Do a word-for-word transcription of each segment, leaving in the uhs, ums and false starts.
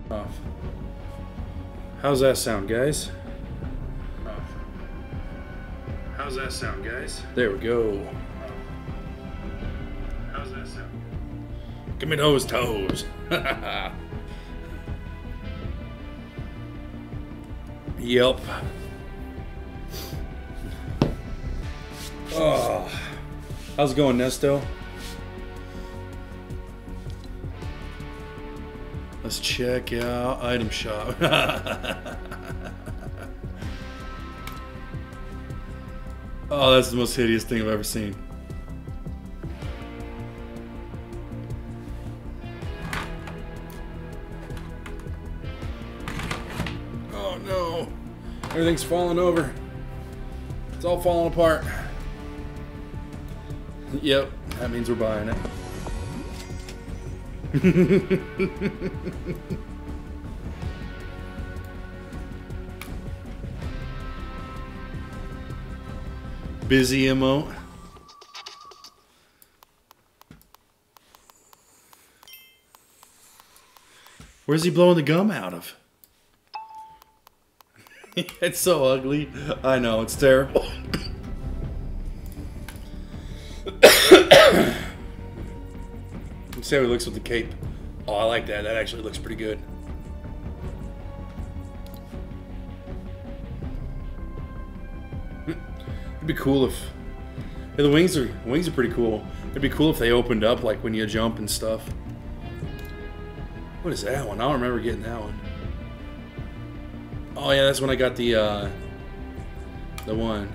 Off. How's that sound, guys? Off. How's that sound, guys? There we go. Off. How's that sound? Give me those toes. Yep. Oh. How's it going, Nesto? Let's check out item shop. Oh, that's the most hideous thing I've ever seen. Oh no. Everything's falling over. It's all falling apart. Yep, that means we're buying it. Busy emote. Where's he blowing the gum out of? It's so ugly. I know, it's terrible. Let's see how he looks with the cape. Oh, I like that. That actually looks pretty good. It'd be cool if... Yeah, the wings are wings are pretty cool. It'd be cool if they opened up like when you jump and stuff. What is that one? I don't remember getting that one. Oh yeah, that's when I got the uh, the one.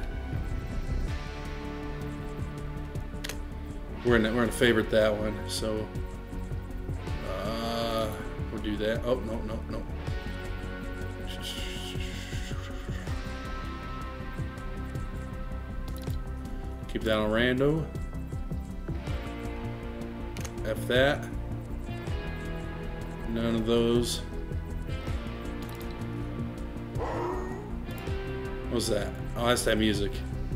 We're gonna we're gonna favorite that one. So uh, we'll do that. Oh no no no. Keep that on rando. F that. None of those. What's that? Oh, that's that music.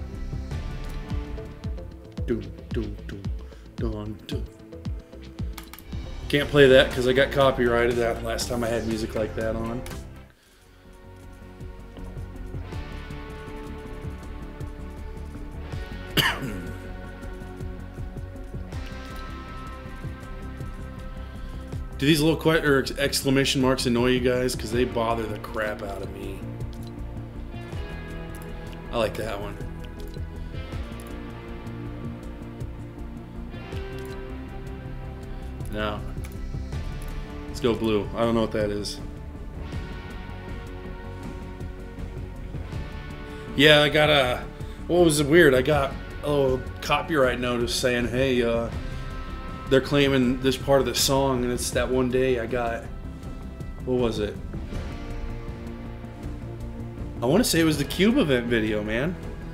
Doom, doom, doom, doom, doom. Can't play that because I got copyrighted that last time I had music like that on. Do these little que or exclamation marks annoy you guys? Because they bother the crap out of me. I like that one. Now, let's go blue. I don't know what that is. Yeah, I got a... What was weird? I got a little copyright notice saying, hey, uh... they're claiming this part of the song, and it's that one day I got, what was it? I want to say it was the Cube event video, man.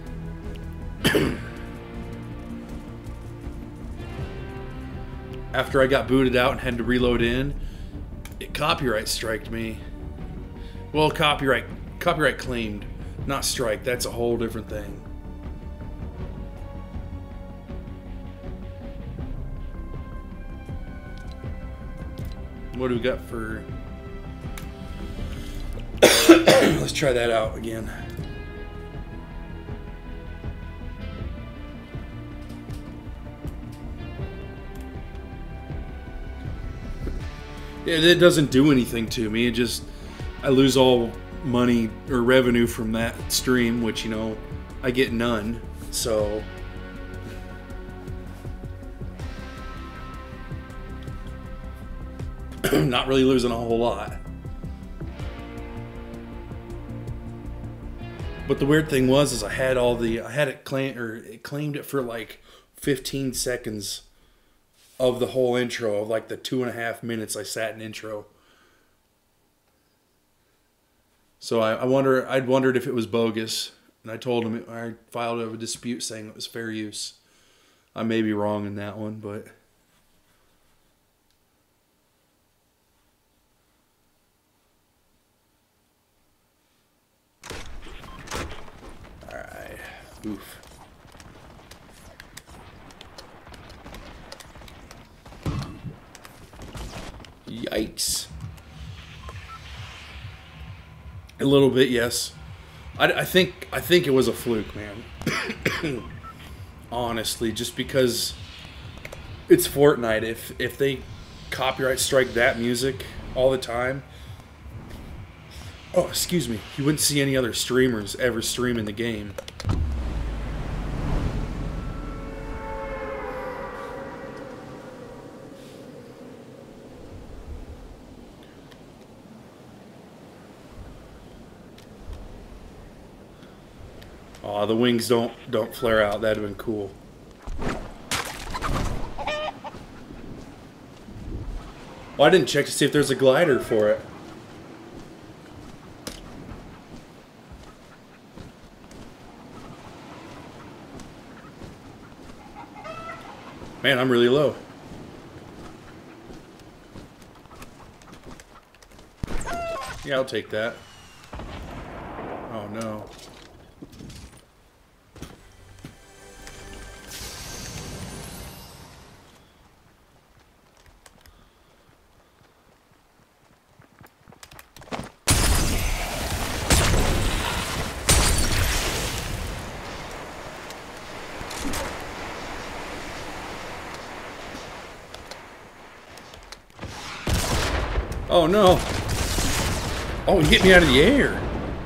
After I got booted out and had to reload in, it copyright striked me. Well, copyright, copyright claimed, not strike. That's a whole different thing. What do we got for... Let's try that out again. Yeah, it doesn't do anything to me. It just... I lose all money or revenue from that stream, which, you know, I get none. So... not really losing a whole lot. But the weird thing was is I had all the I had it claim or it claimed it for like fifteen seconds of the whole intro of like the two and a half minutes I sat in intro. So I, I wonder I'd wondered if it was bogus, and I told him it, I filed a dispute saying it was fair use. I may be wrong in that one, but oof. Yikes. A little bit, yes. I, I think I think it was a fluke, man. Honestly, just because it's Fortnite. If if they copyright strike that music all the time, oh, excuse me, you wouldn't see any other streamers ever stream in the game. Aw, the wings don't don't flare out. That'd have been cool. Well, I didn't check to see if there's a glider for it. Man, I'm really low. Yeah, I'll take that. Oh no. Oh no! Oh, he hit me out of the air!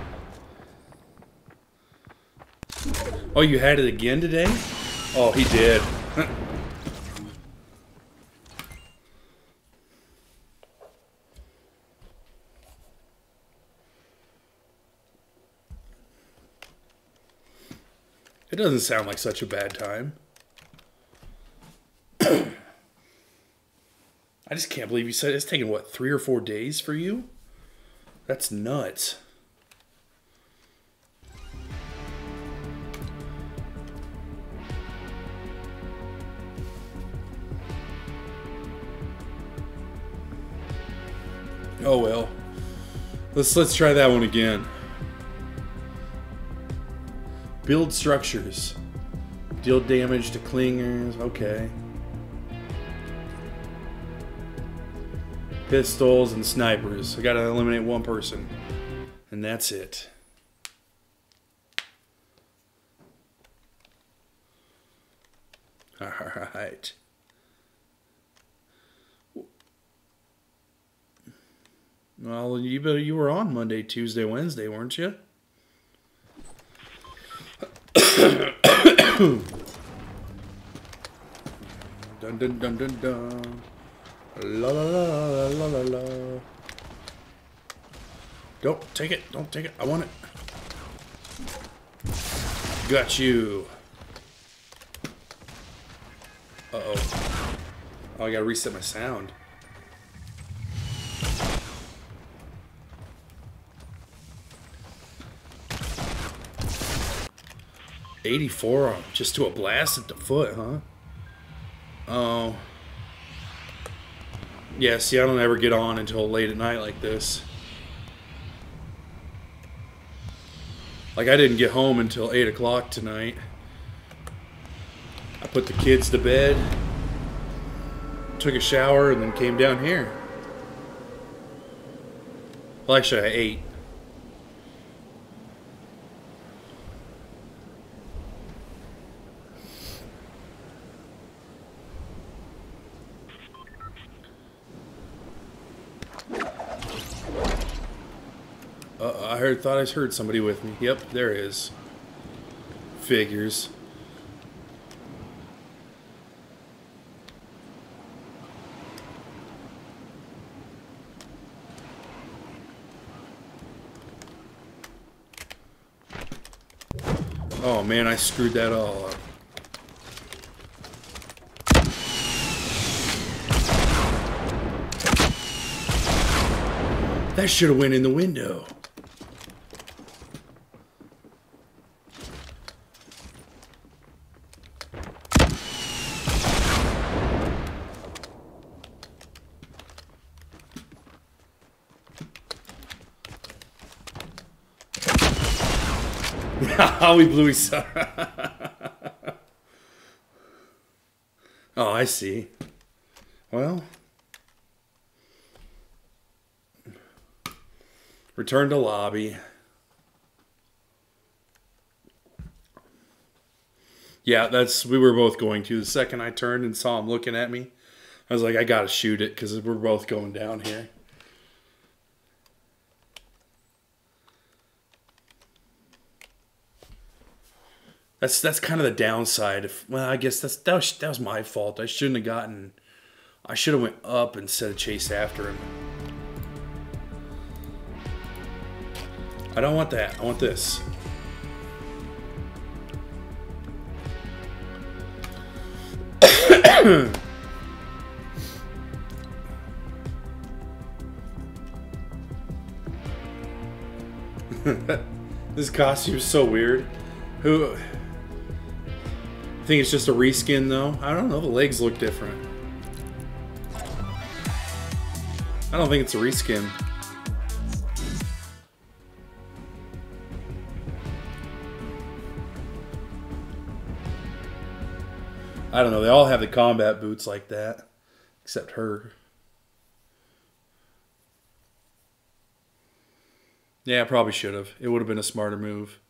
Oh, you had it again today? Oh, he did. It doesn't sound like such a bad time. I just can't believe you said it's taken, what, three or four days for you? That's nuts. Oh well. Let's let's try that one again. Build structures. Deal damage to clingers. Okay. Pistols and snipers. I gotta eliminate one person. And that's it. Alright. Well, you better, you were on Monday, Tuesday, Wednesday, weren't you? Dun dun dun dun dun. La la la la la la. Don't take it. Don't take it. I want it. Got you. Uh-oh. Oh, I gotta reset my sound. eighty-four just to a blast at the foot, huh? Oh. Yeah, see, I don't ever get on until late at night like this. Like, I didn't get home until eight o'clock tonight. I put the kids to bed, took a shower, and then came down here. Well, actually, I ate. Uh, I heard, thought I heard somebody with me. Yep, there is. Figures. Oh man, I screwed that all up. That should have went in the window. We blew his... Oh, I see. Well... Return to lobby. Yeah, that's we were both going to. The second I turned and saw him looking at me, I was like, I gotta shoot it because we're both going down here. That's that's kind of the downside. If well, I guess that's that was, that was my fault. I shouldn't have gotten. I should have went up instead of chased after him. I don't want that. I want this. This costume is so weird. Who? I think it's just a reskin though. I don't know. The legs look different. I don't think it's a reskin. I don't know. They all have the combat boots like that, except her. Yeah, I probably should have. It would have been a smarter move.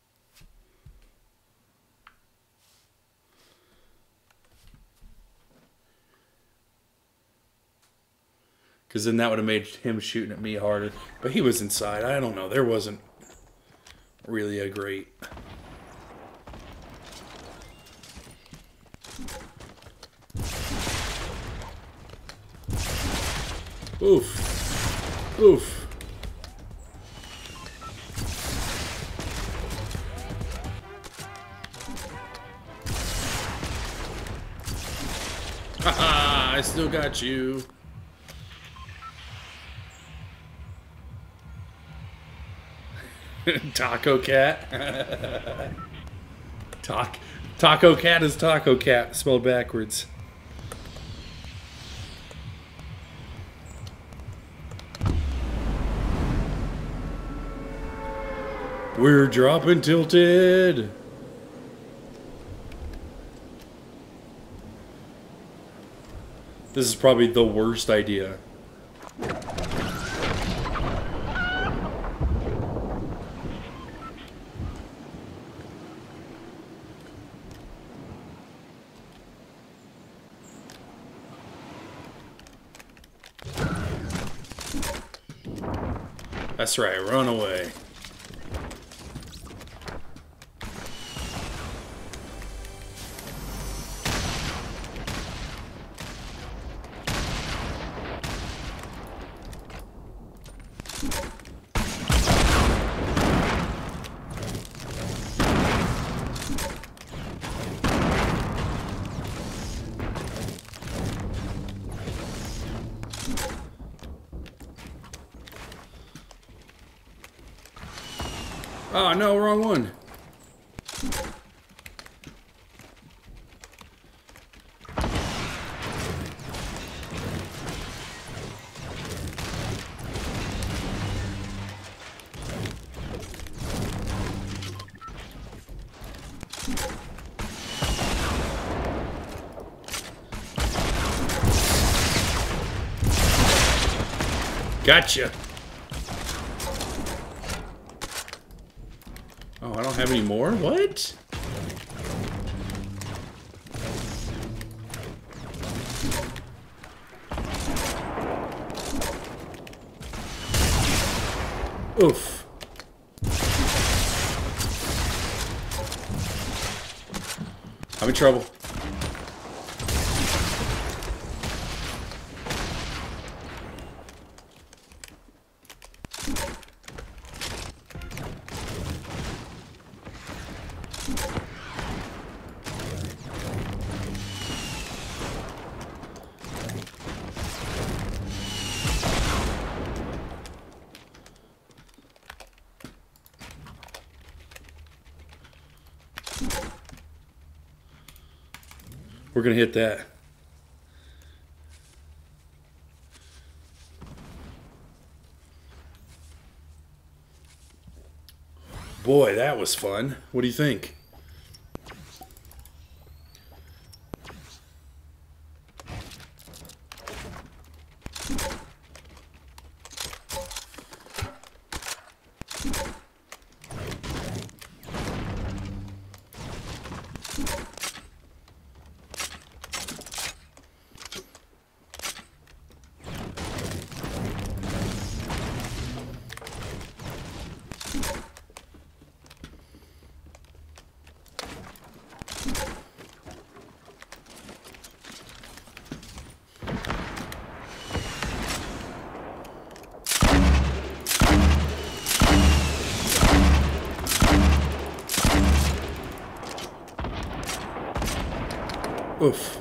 Because then that would have made him shooting at me harder. But he was inside. I don't know. There wasn't really a great... Oof. Oof. Haha, I still got you. Taco Cat. Tac Taco Cat is Taco Cat, spelled backwards. We're dropping tilted. This is probably the worst idea. That's right, run away. Oh no, wrong one. Gotcha. Oh, I don't have any more? What? Oof. I'm in trouble. We're gonna hit that. Boy, that was fun. What do you think? Oof.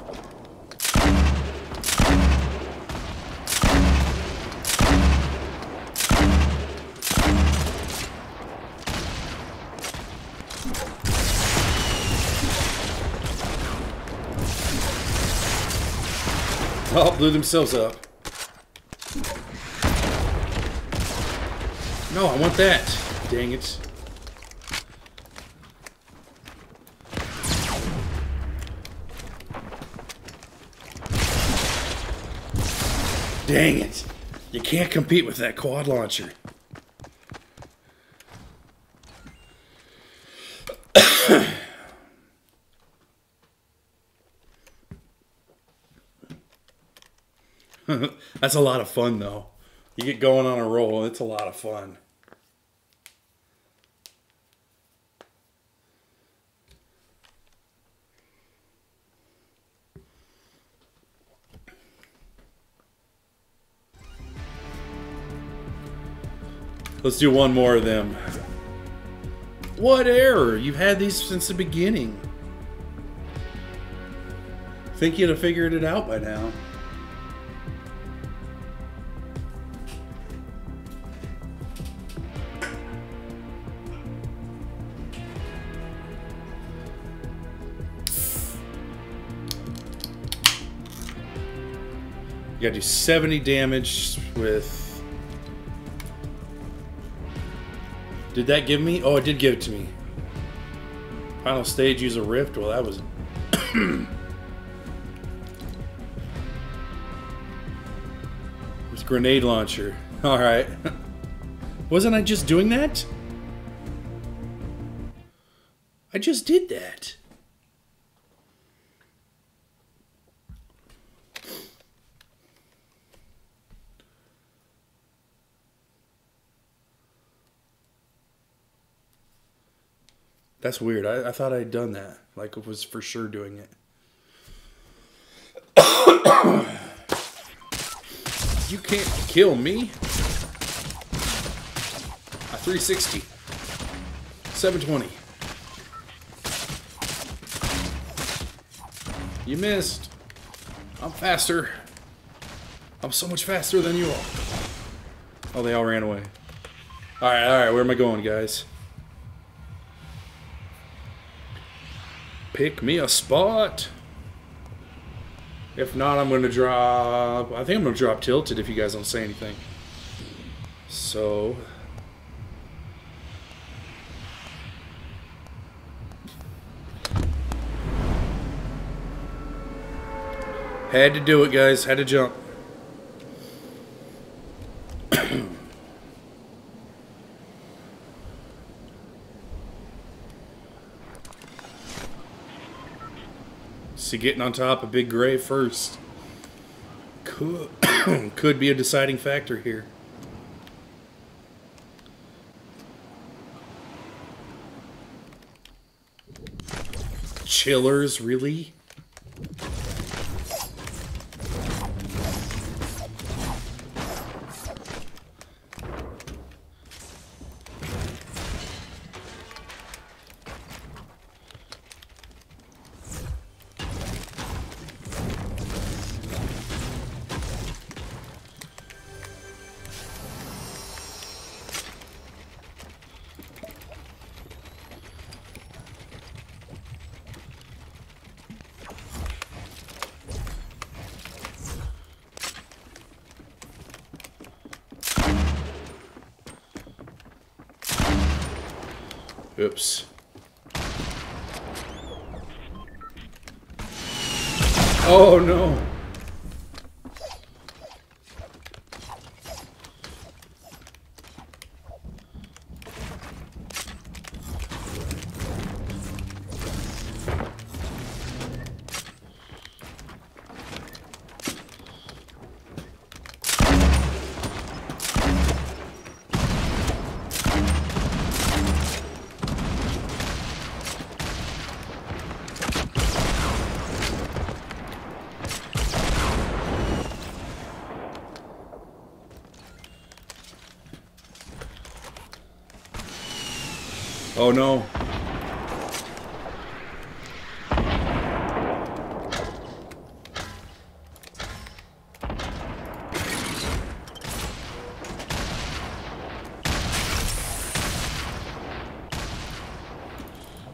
Oh, blew themselves up. No, I want that. Dang it. Dang it. You can't compete with that quad launcher. That's a lot of fun, though. You get going on a roll, it's a lot of fun. Let's do one more of them. What error? You've had these since the beginning. Think you'd have figured it out by now. You gotta do seventy damage with... Did that give me? Oh, it did give it to me. Final stage, use a rift. Well, that was... With grenade launcher. Alright. Wasn't I just doing that? I just did that. That's weird. I, I thought I'd done that. Like, it was for sure doing it. You can't kill me. A three sixty. seven twenty. You missed. I'm faster. I'm so much faster than you all. Oh, they all ran away. Alright, alright. Where am I going, guys? Pick me a spot. If not, I'm going to drop... I think I'm going to drop tilted if you guys don't say anything. So... Had to do it, guys. Had to jump. See, getting on top of Big Gray first could, could be a deciding factor here. Chillers, really? Oops. Oh no. Oh no.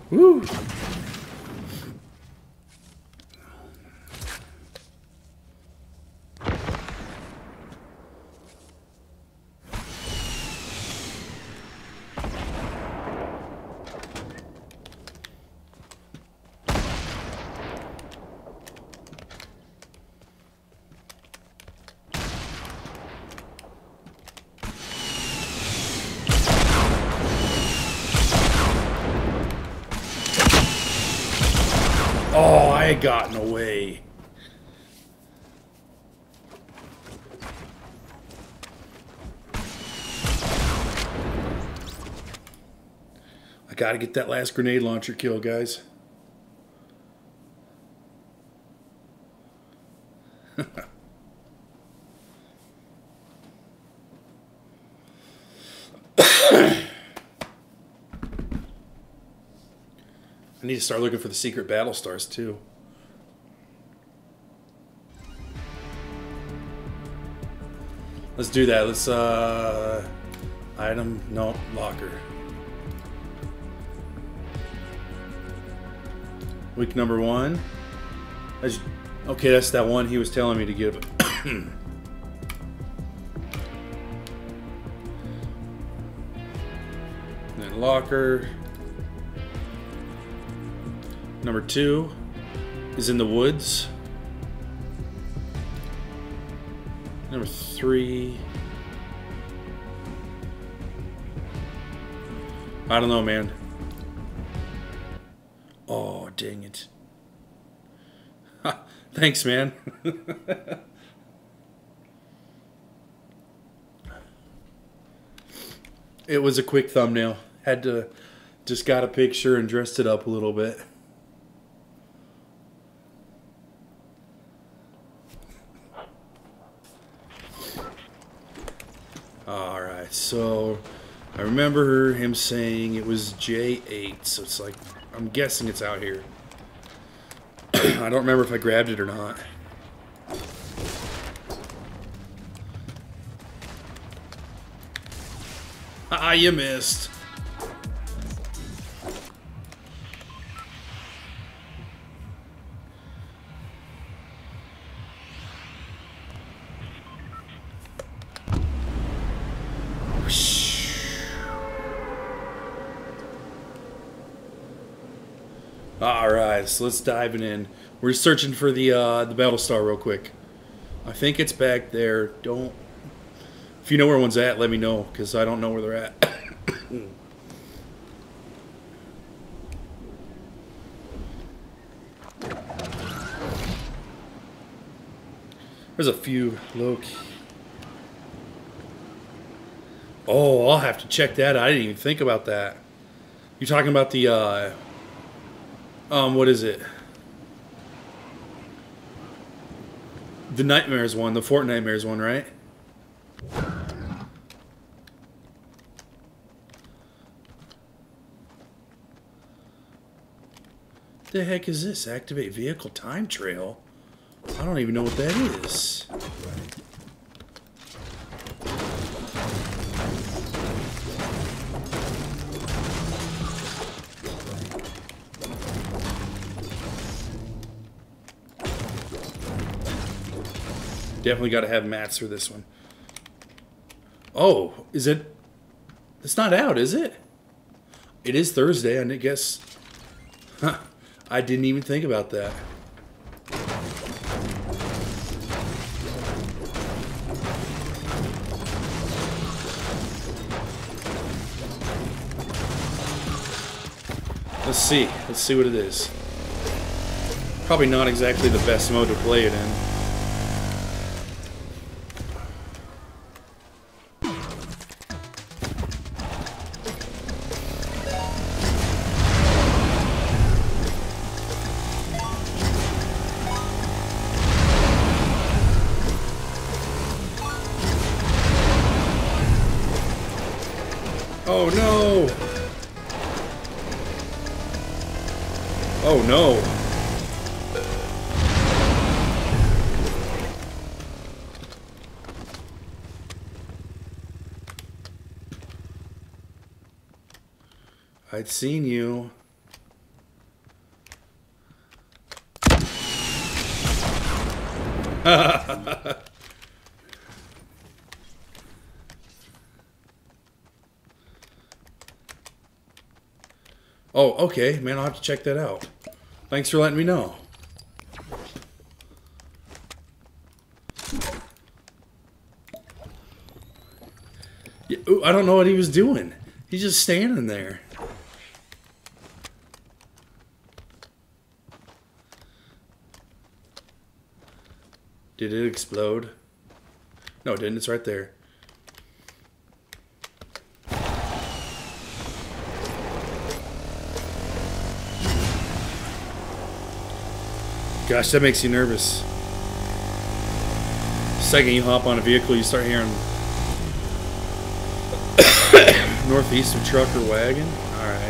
Woo! Oh, I had gotten away. I gotta get that last grenade launcher kill, guys. I need to start looking for the secret battle stars too. Let's do that. Let's uh item, no, locker. Week number one. That's, okay, that's that one he was telling me to give. And then locker. Number two is in the woods. Number three. I don't know, man. Oh, dang it. Thanks, man. It was a quick thumbnail. Had to, just got a picture and dressed it up a little bit. Alright, so I remember him saying it was J eight, so it's like, I'm guessing it's out here. I don't remember if I grabbed it or not. Ah, you missed. Alright, so let's dive in. We're searching for the uh, the battle star real quick. I think it's back there. Don't... If you know where one's at, let me know, because I don't know where they're at. There's a few low key. Oh, I'll have to check that out. I didn't even think about that. You're talking about the... Uh, Um, what is it? The Nightmares one, the Fortnite one, right? The heck is this? Activate vehicle time trail? I don't even know what that is. Definitely got to have mats for this one. Oh, is it? It's not out, is it? It is Thursday, and I guess... Huh, I didn't even think about that. Let's see. Let's see what it is. Probably not exactly the best mode to play it in. Oh no! Oh no! I'd seen you. Oh, okay, man, I'll have to check that out. Thanks for letting me know. Yeah, ooh, I don't know what he was doing. He's just standing there. Did it explode? No, it didn't. It's right there. Gosh, that makes you nervous. Second you hop on a vehicle, you start hearing northeast of truck or wagon. All right.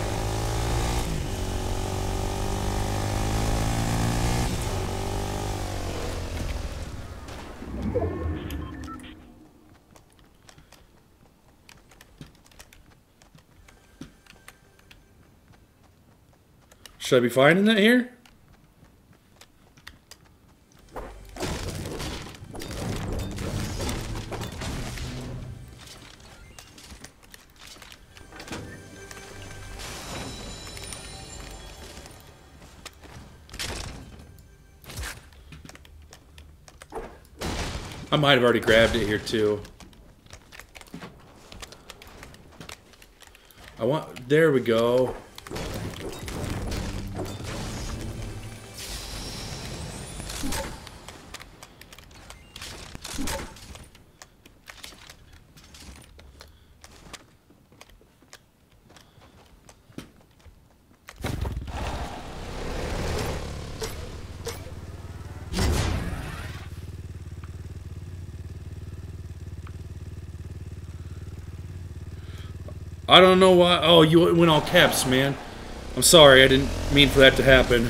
Should I be finding that here? I might have already grabbed it here too. I want, there we go. I don't know why. Oh, you went all caps, man. I'm sorry. I didn't mean for that to happen.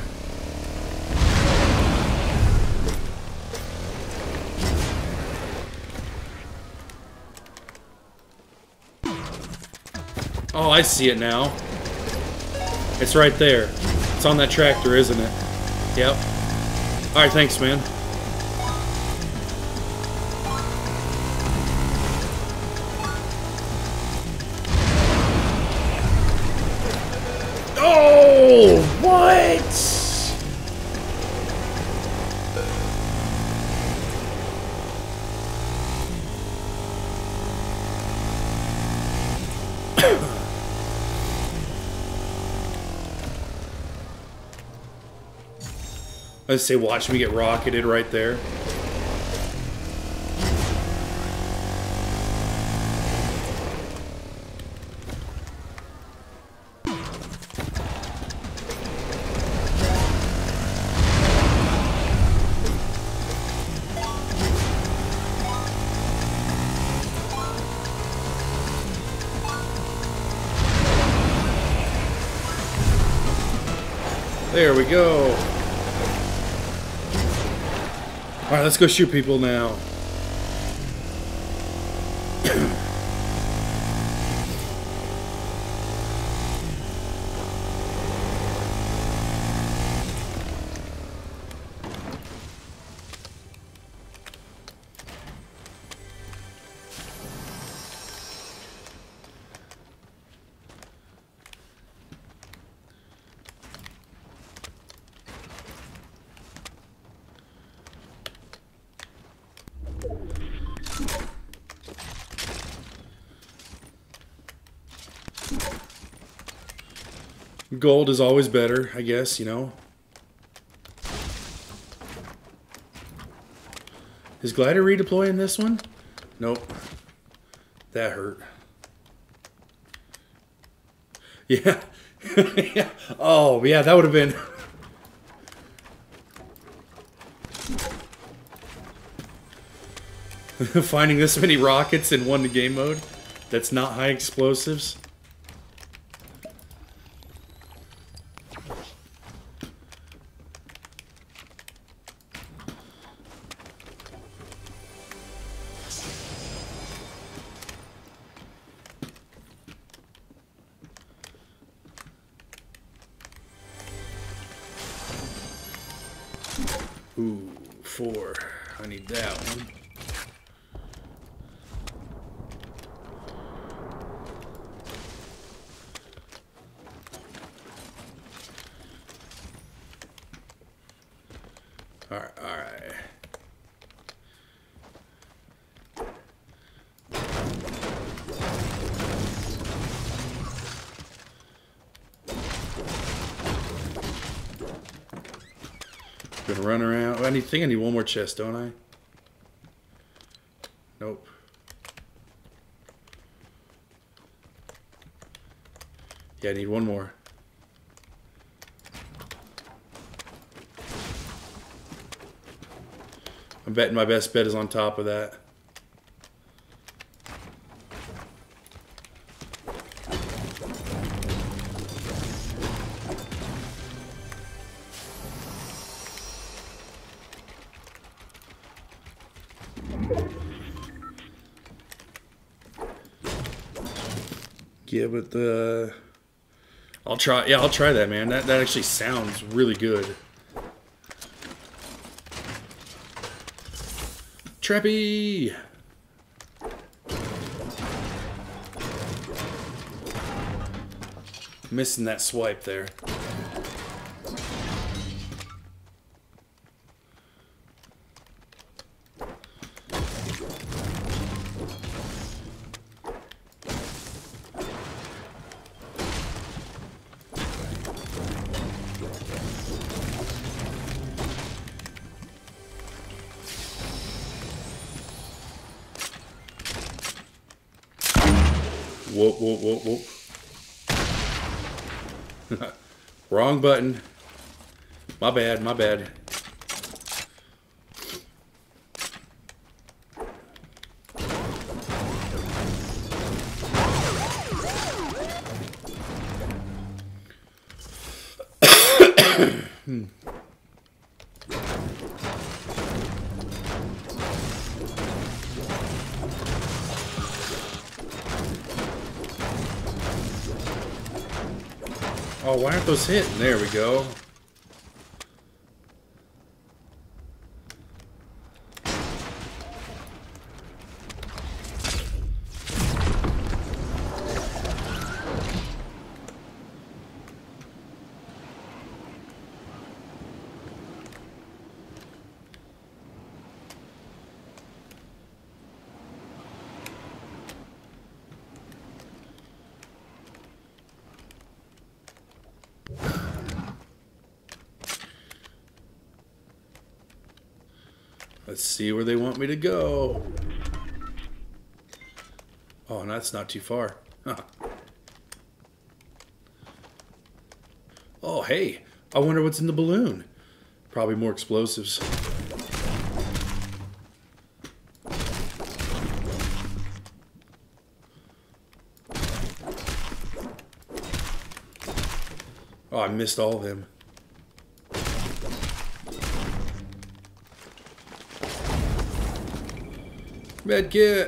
Oh, I see it now. It's right there. It's on that tractor, isn't it? Yep. Alright, thanks, man. Oh, what? Let's say, watch me get rocketed right there. There we go. Alright, let's go shoot people now. Gold is always better, I guess, you know. Is glider redeploying this one? Nope. That hurt. Yeah. Yeah. Oh, yeah, that would have been... Finding this many rockets in one game mode that's not high explosives. Ooh, four. I need that one. Alright, alright. Gonna run around. I need, think I need one more chest, don't I? Nope. Yeah, I need one more. I'm betting my best bet is on top of that. Yeah, but the I'll try. Yeah, I'll try that, man. That that actually sounds really good. Trappy. Missing that swipe there. Whoop, whoop, whoop, whoop. Wrong button. My bad, my bad. hmm. Oh, why aren't those hitting? There we go. Let's see where they want me to go. Oh, and that's not too far. Huh. Oh, hey. I wonder what's in the balloon. Probably more explosives. Oh, I missed all of them. Medkit.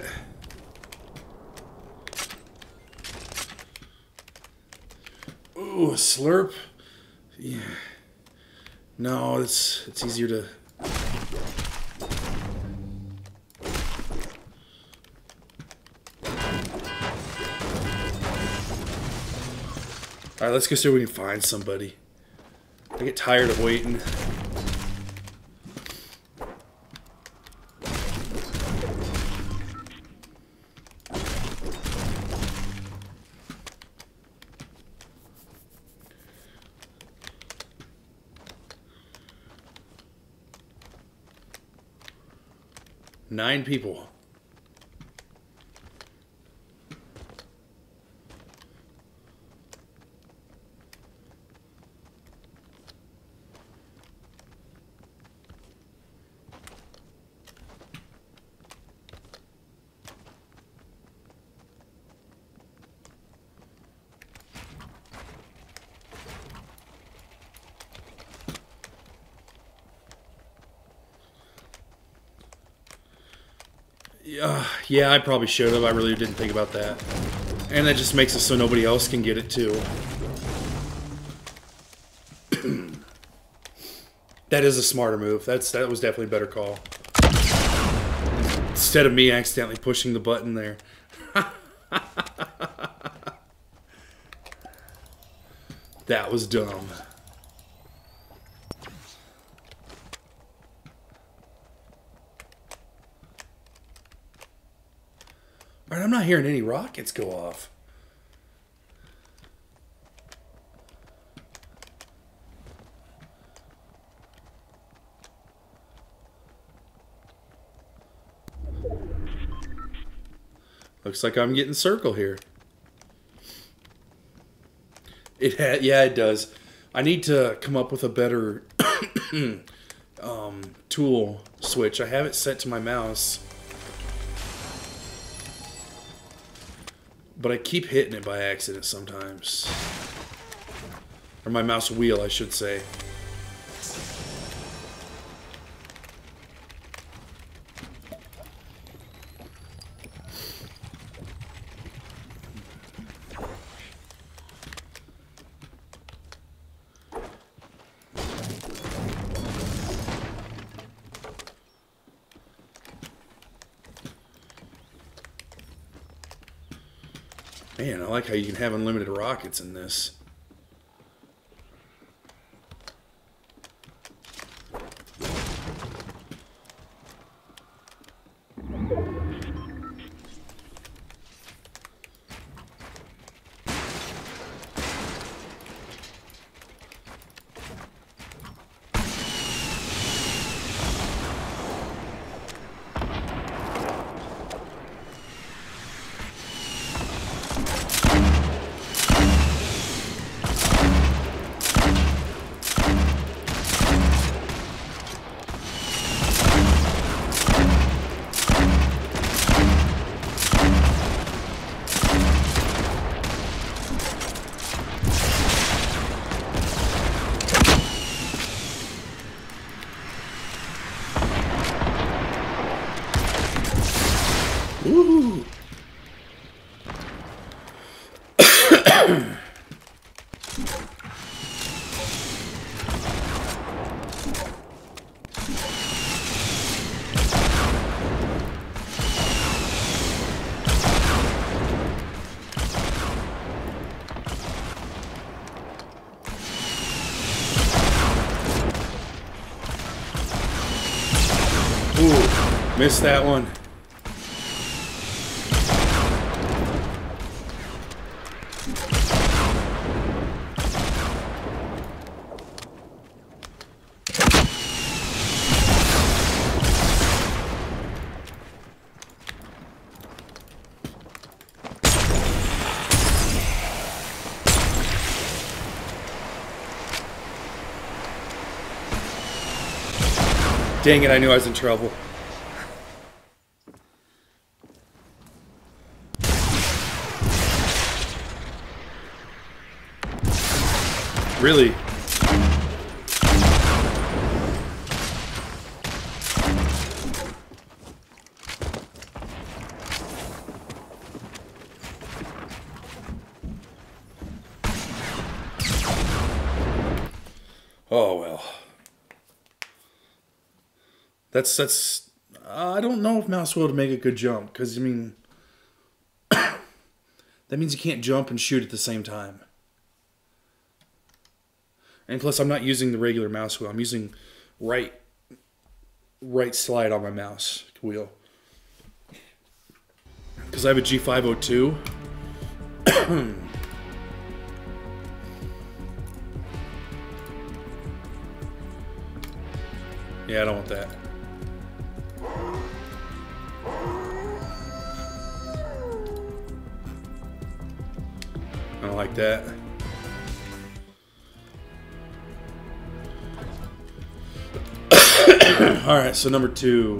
Ooh, a slurp. Yeah. No, it's it's easier to. All right, let's go see if we can find somebody. I get tired of waiting. Nine people. Uh, yeah, I probably should have. I really didn't think about that. And that just makes it so nobody else can get it too. That is a smarter move. That's that was definitely a better call. Instead of me accidentally pushing the button there. That was dumb. Alright, I'm not hearing any rockets go off. Looks like I'm getting circle here. It ha yeah, it does. I need to come up with a better um, tool switch. I have it set to my mouse, but I keep hitting it by accident sometimes. Or my mouse wheel, I should say. Man, I like how you can have unlimited rockets in this. Woo! Ooh, missed that one. Dang it, I knew I was in trouble. Really? Oh well. That's that's. Uh, I don't know if mouse wheel to make a good jump, because I mean, that means you can't jump and shoot at the same time. And plus, I'm not using the regular mouse wheel. I'm using right, right slide on my mouse wheel, because I have a G five oh two. Yeah, I don't want that. I don't like that. Alright, so number two.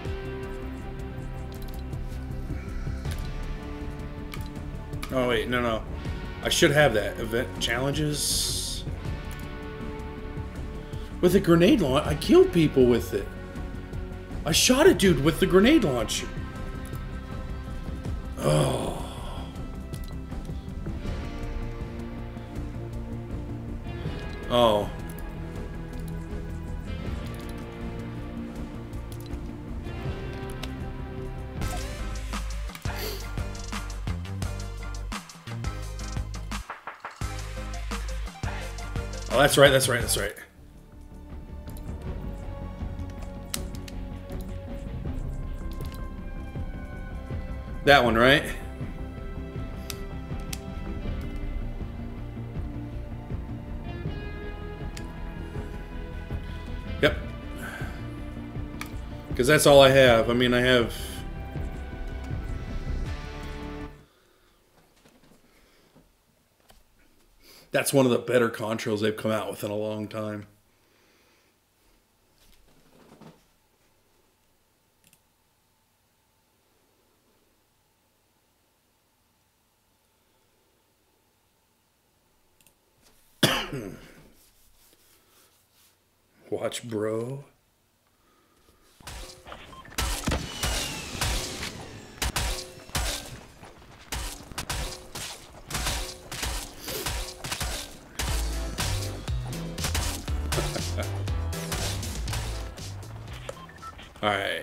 Oh wait, no, no. I should have that. Event challenges. With a grenade launch, I killed people with it. I shot a dude with the grenade launcher. Oh. Oh. Oh, that's right, that's right, that's right. That one, right? Yep. Because that's all I have. I mean, I have... That's one of the better contrails they've come out with in a long time. Watch, bro. All right.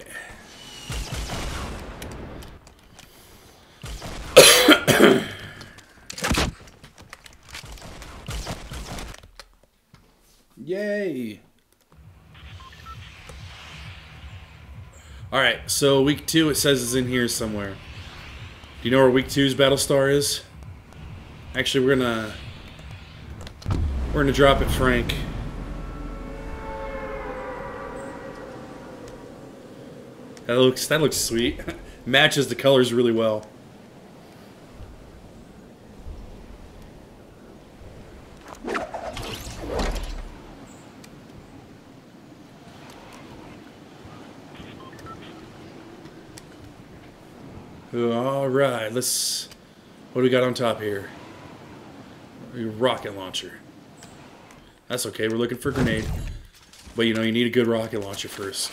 Yay. All right, so week two, it says it's in here somewhere. Do you know where week two's Battlestar is? Actually, we're gonna we're gonna drop it, Frank. That looks that looks sweet. Matches the colors really well. All right, let's. What do we got on top here? A rocket launcher. That's okay. We're looking for a grenade, but you know you need a good rocket launcher first.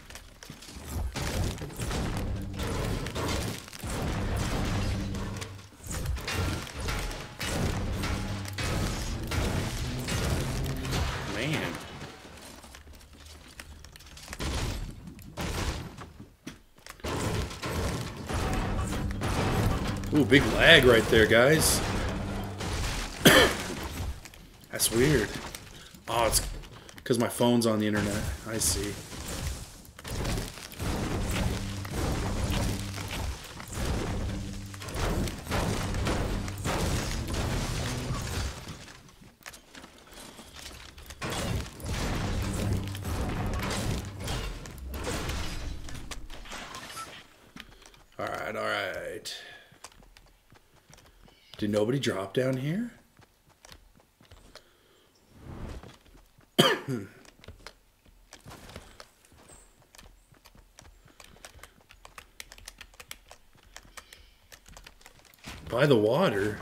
Man. Ooh, big lag right there, guys. That's weird. Oh, it's because my phone's on the internet. I see. All right, all right. Did nobody drop down here? By the water?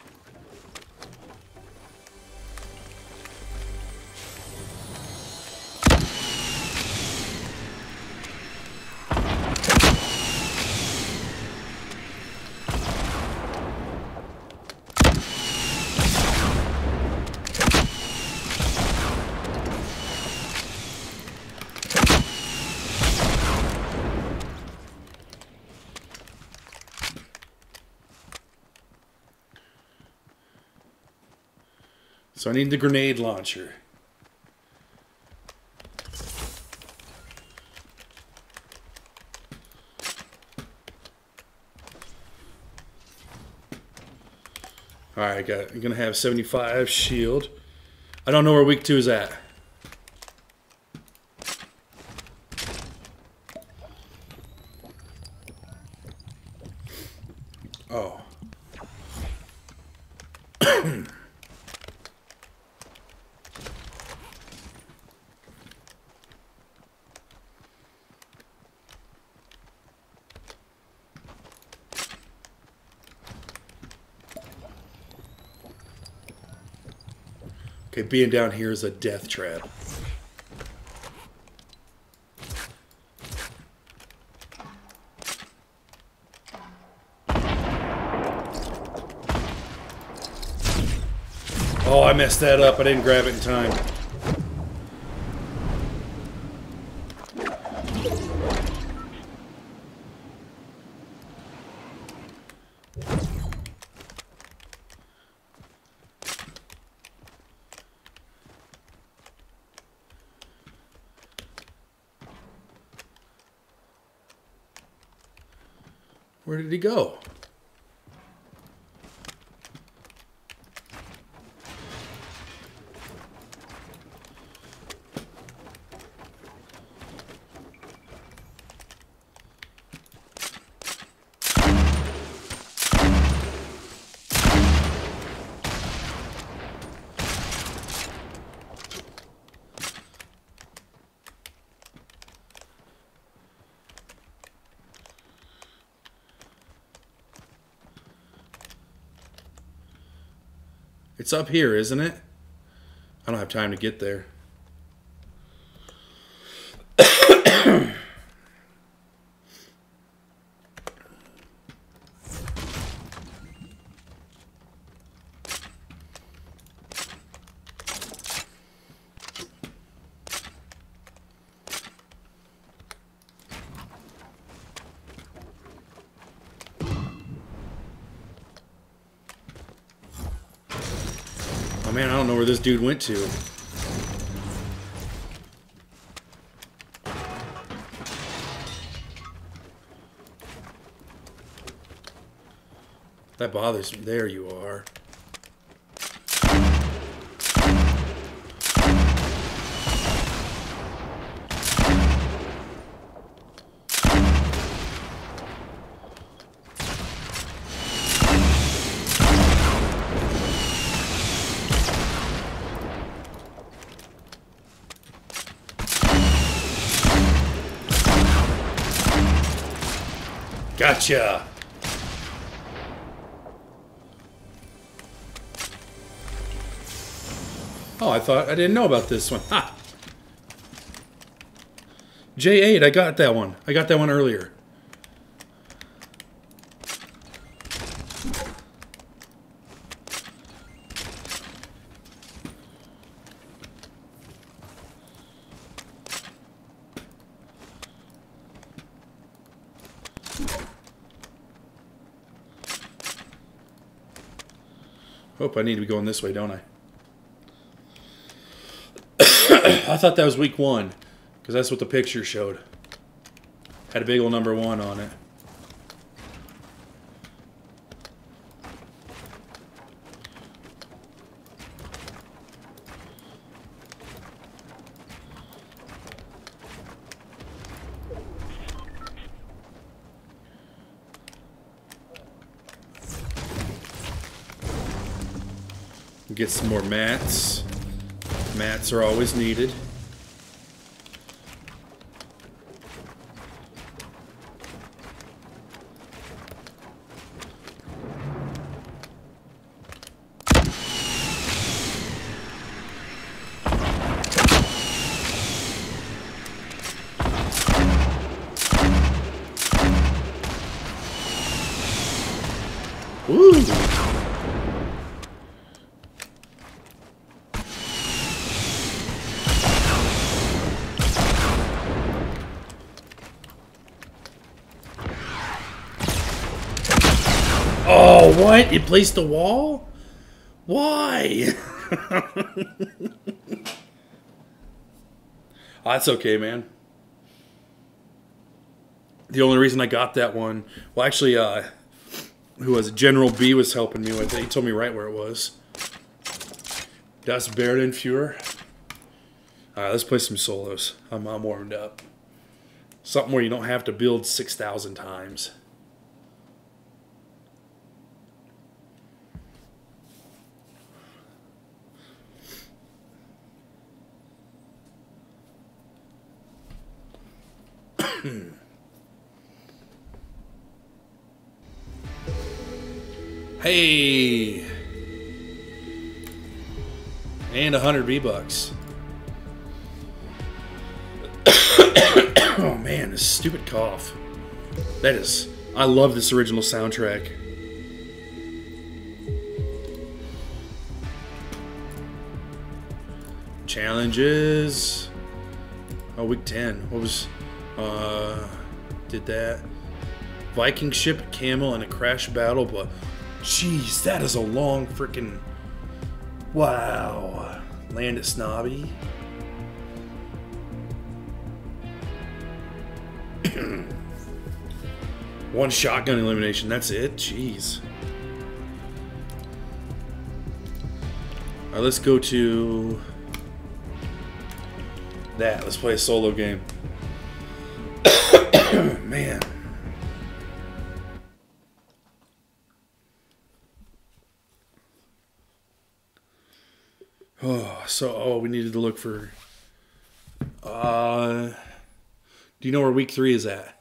So I need the grenade launcher. Alright, I got I'm gonna have seventy-five shield. I don't know where week two is at. Oh. Okay, being down here is a death trap. Oh, I messed that up. I didn't grab it in time. Where did he go? It's up here, isn't it? I don't have time to get there. Man, I don't know where this dude went to. That bothers me. There you are. Gotcha. Oh, I thought I didn't know about this one. Ha! J eight, I got that one. I got that one earlier. Hope I need to be going this way, don't I? I thought that was week one, because that's what the picture showed. Had a big old number one on it. Get some more mats. Mats are always needed. Woo! Oh, what? It placed a wall? Why? Oh, that's okay, man. The only reason I got that one... Well, actually, uh... who was it? General B was helping me with it. He told me right where it was. Das Bärenführer. Alright, let's play some solos. I'm, I'm warmed up. Something where you don't have to build six thousand times. Hey! And a hundred V-Bucks. Oh man, this stupid cough. That is... I love this original soundtrack. Challenges... Oh, week ten. What was... Uh... Did that. Viking ship, camel, and a crash battle, but... Jeez, that is a long freaking... Wow. Land at Snobby. One shotgun elimination, that's it? Jeez. Alright, let's go to that. Let's play a solo game. Man. Oh, so, oh, we needed to look for... Uh, do you know where week three is at?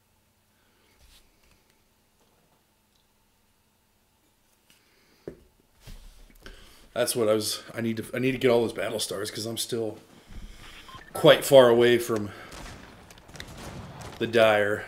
That's what I was. I need to. I need to get all those battle stars because I'm still quite far away from the Dire.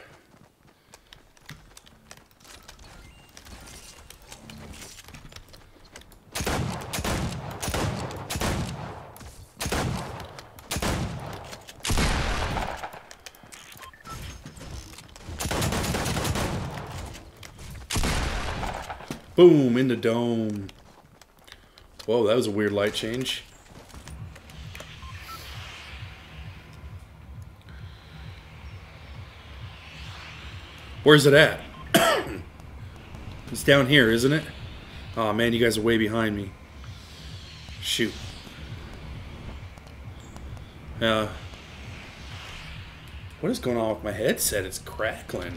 Boom, in the dome. Whoa, that was a weird light change. Where's it at? It's down here, isn't it? Oh man, you guys are way behind me. Shoot. Uh, what is going on with my headset? It's crackling.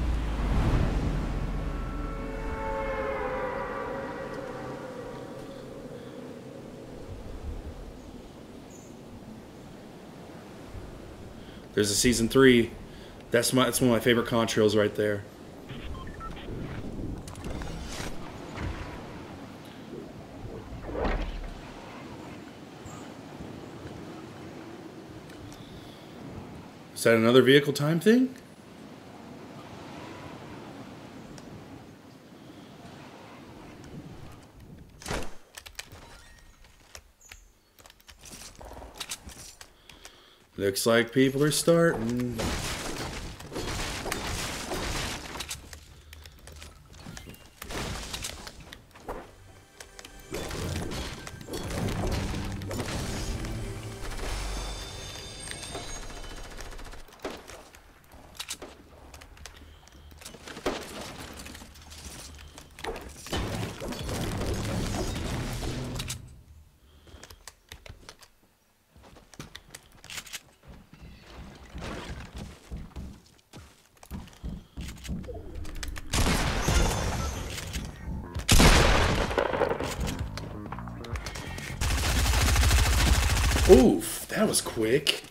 There's a season three. That's my that's one of my favorite contrails right there. Is that another vehicle time thing? Looks like people are starting. Oof, that was quick.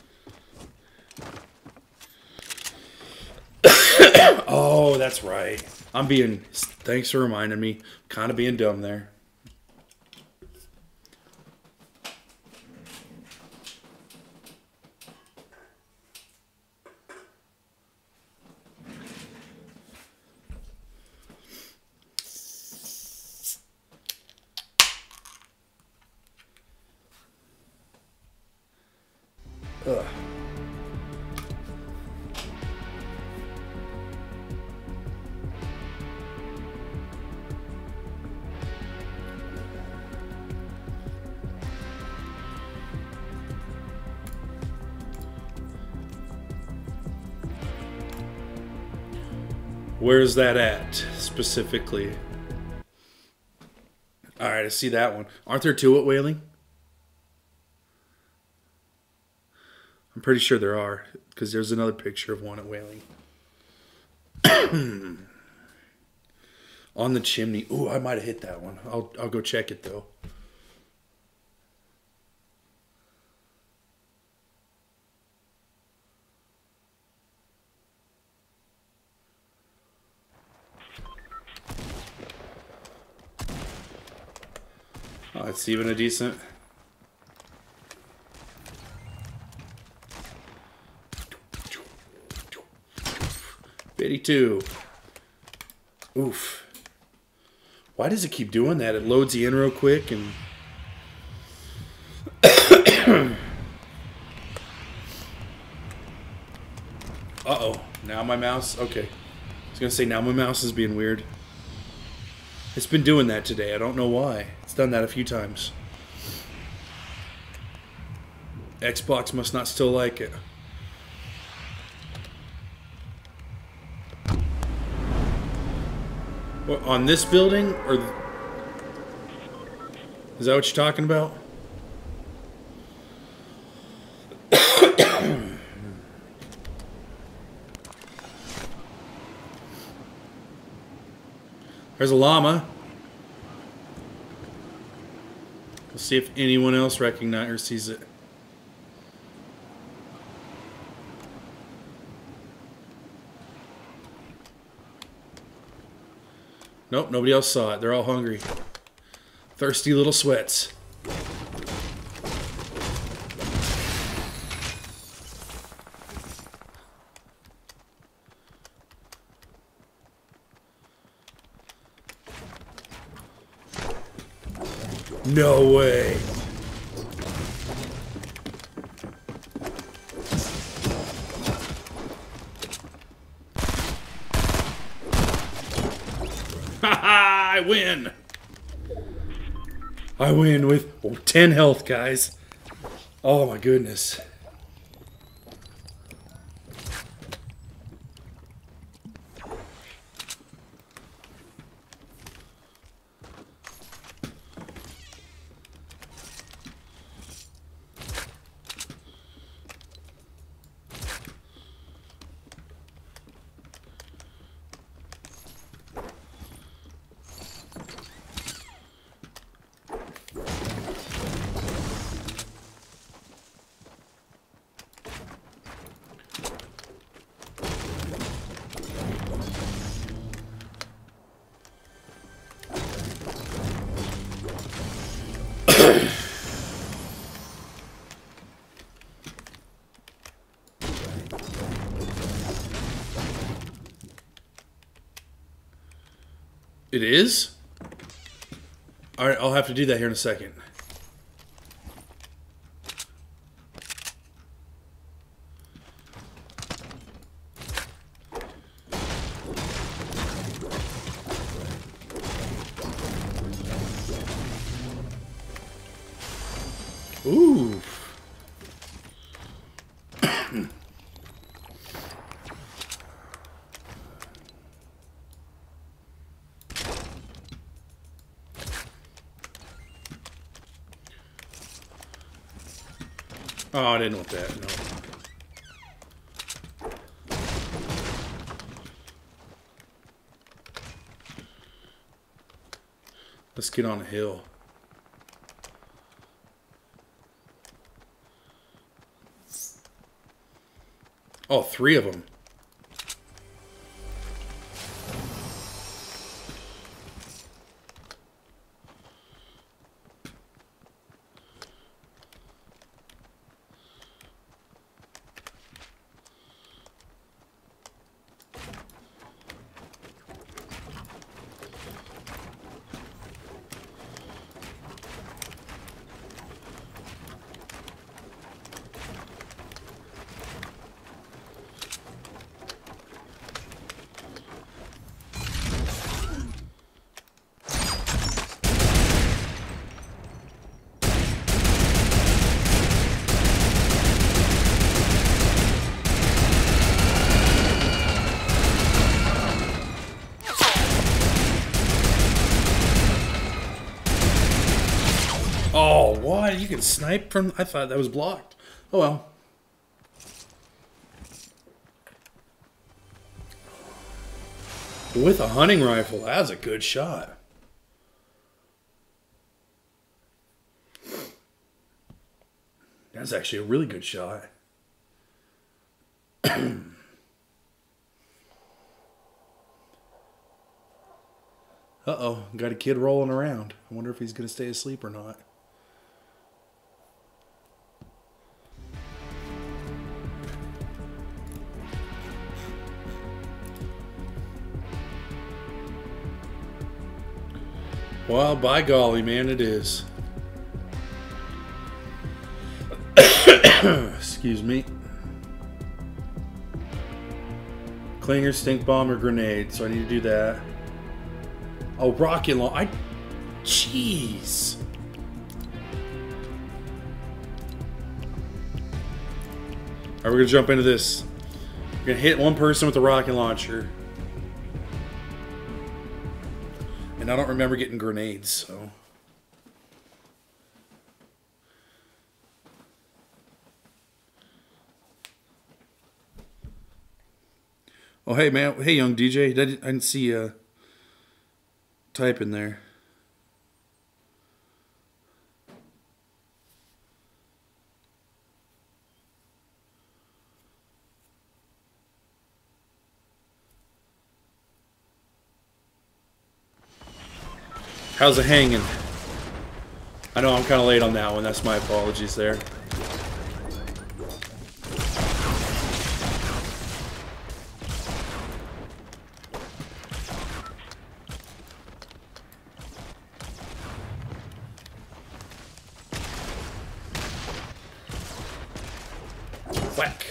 Oh, that's right. I'm being, thanks for reminding me, kind of being dumb there. Ugh. Where's that at, specifically? Alright, I see that one. Aren't there two at Whaling? I'm pretty sure there are, because there's another picture of one at Whaling. On the chimney. Ooh, I might have hit that one. I'll, I'll go check it, though. Oh, it's even a decent... eighty-two. Oof. Why does it keep doing that? It loads you in real quick and... Uh-oh. Now my mouse... Okay. I was going to say, now my mouse is being weird. It's been doing that today. I don't know why. It's done that a few times. Xbox must not still like it. What, on this building, or th is that what you're talking about? There's a llama. We'll see if anyone else recognizes or sees it. Nope, nobody else saw it. They're all hungry. Thirsty little sweats. No way. I win. I win with oh, ten health, guys. Oh my goodness. It is? Alright, I'll have to do that here in a second. Ooh. Oh, I didn't want that. No. Let's get on a hill. Oh, three of them. Oh, what? You can snipe from... I thought that was blocked. Oh, well. With a hunting rifle, that's a good shot. That's actually a really good shot. Uh-oh, got a kid rolling around. I wonder if he's going to stay asleep or not. Well, by golly, man, it is. Excuse me. Clinger, stink bomb, or grenade. So I need to do that. Oh, rocket launch. I. Jeez. Alright, we're gonna jump into this. We're gonna hit one person with a rocket launcher. And I don't remember getting grenades, so... Oh, hey, man. Hey, young D J. I didn't, I didn't see you uh, type in there. How's it hanging? I know I'm kind of late on that one. That's my apologies there. Whack.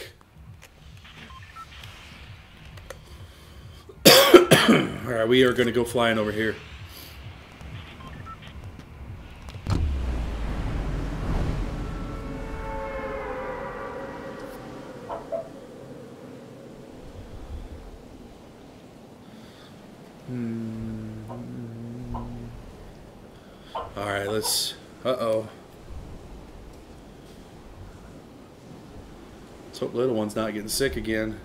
Alright, we are going to go flying over here. Alright, let's... Uh-oh. Let's hope little one's not getting sick again.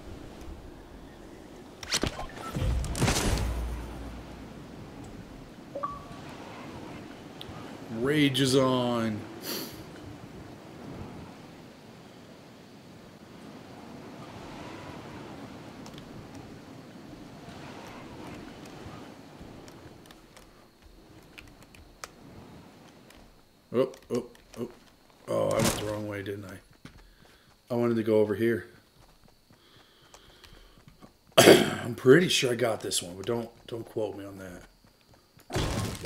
Rage is on. Oh, oh, oh. Oh, I went the wrong way, didn't I? I wanted to go over here. I'm pretty sure I got this one, but don't don't quote me on that.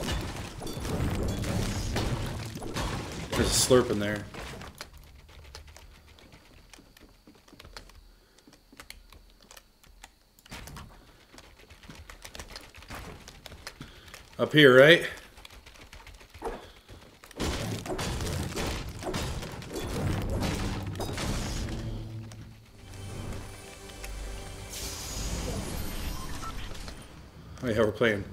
There's a slurp in there. Up here, right? Oh yeah, we're playing.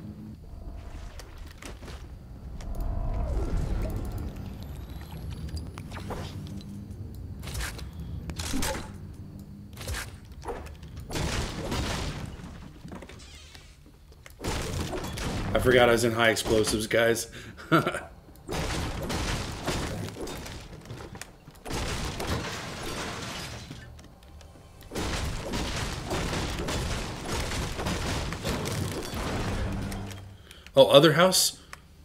I forgot I was in high explosives, guys. Oh, other house?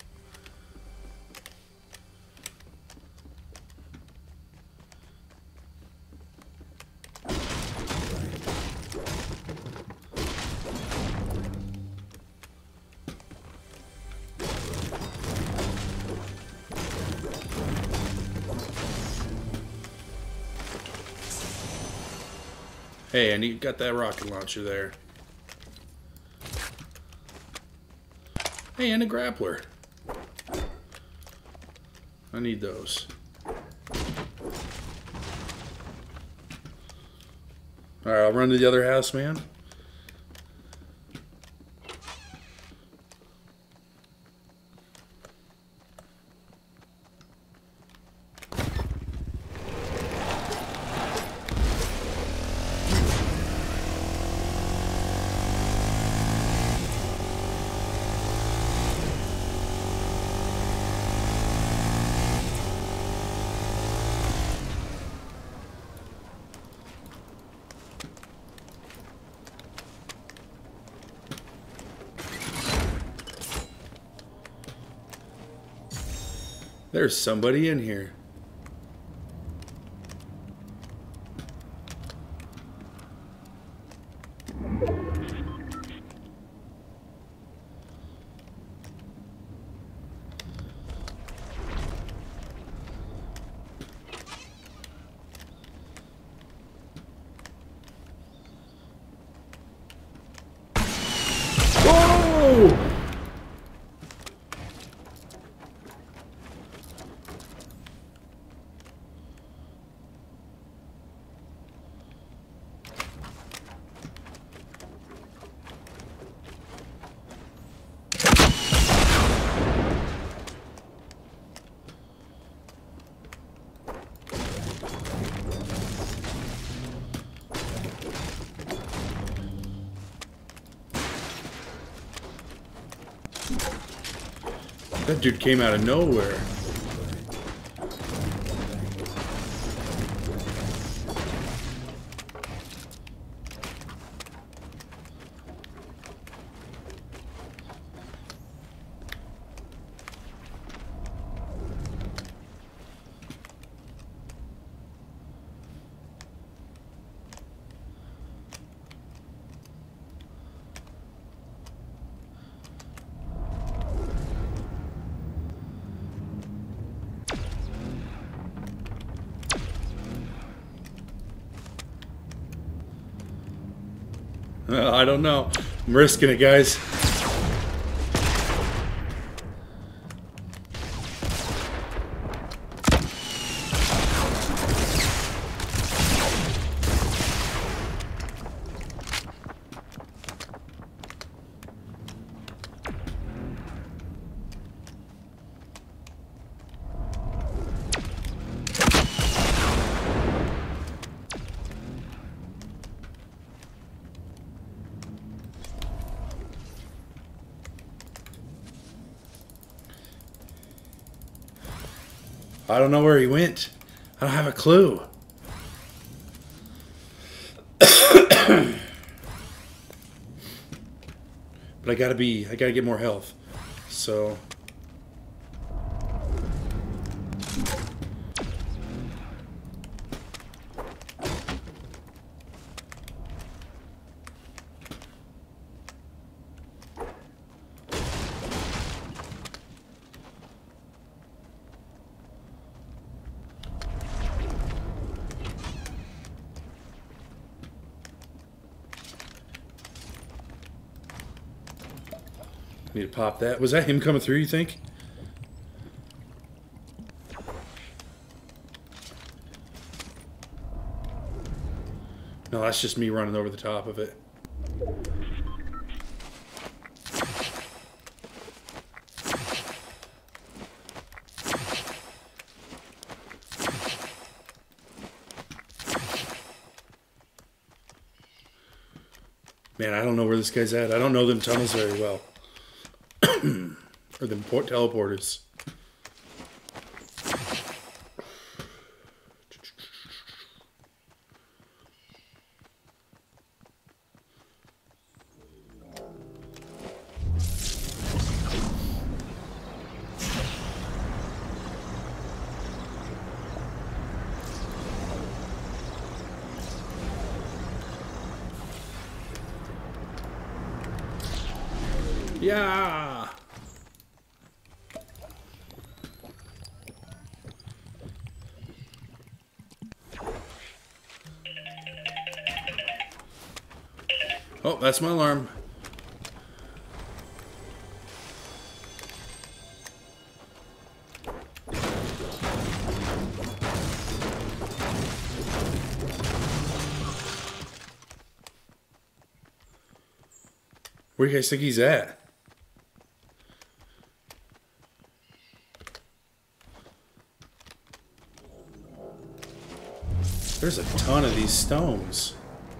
Hey, I need got that rocket launcher there. Hey, and a grappler. I need those. Alright, I'll run to the other house, man. There's somebody in here. Whoa! That dude came out of nowhere. Uh, I don't know. I'm risking it, guys. I don't know where he went. I don't have a clue. But I gotta be, I gotta get more health. So. Need to pop that. Was that him coming through, you think? No, that's just me running over the top of it. Man, I don't know where this guy's at. I don't know them tunnels very well. Or the teleporters. Yeah. Oh, that's my alarm. Where do you guys think he's at? There's a ton of these stones.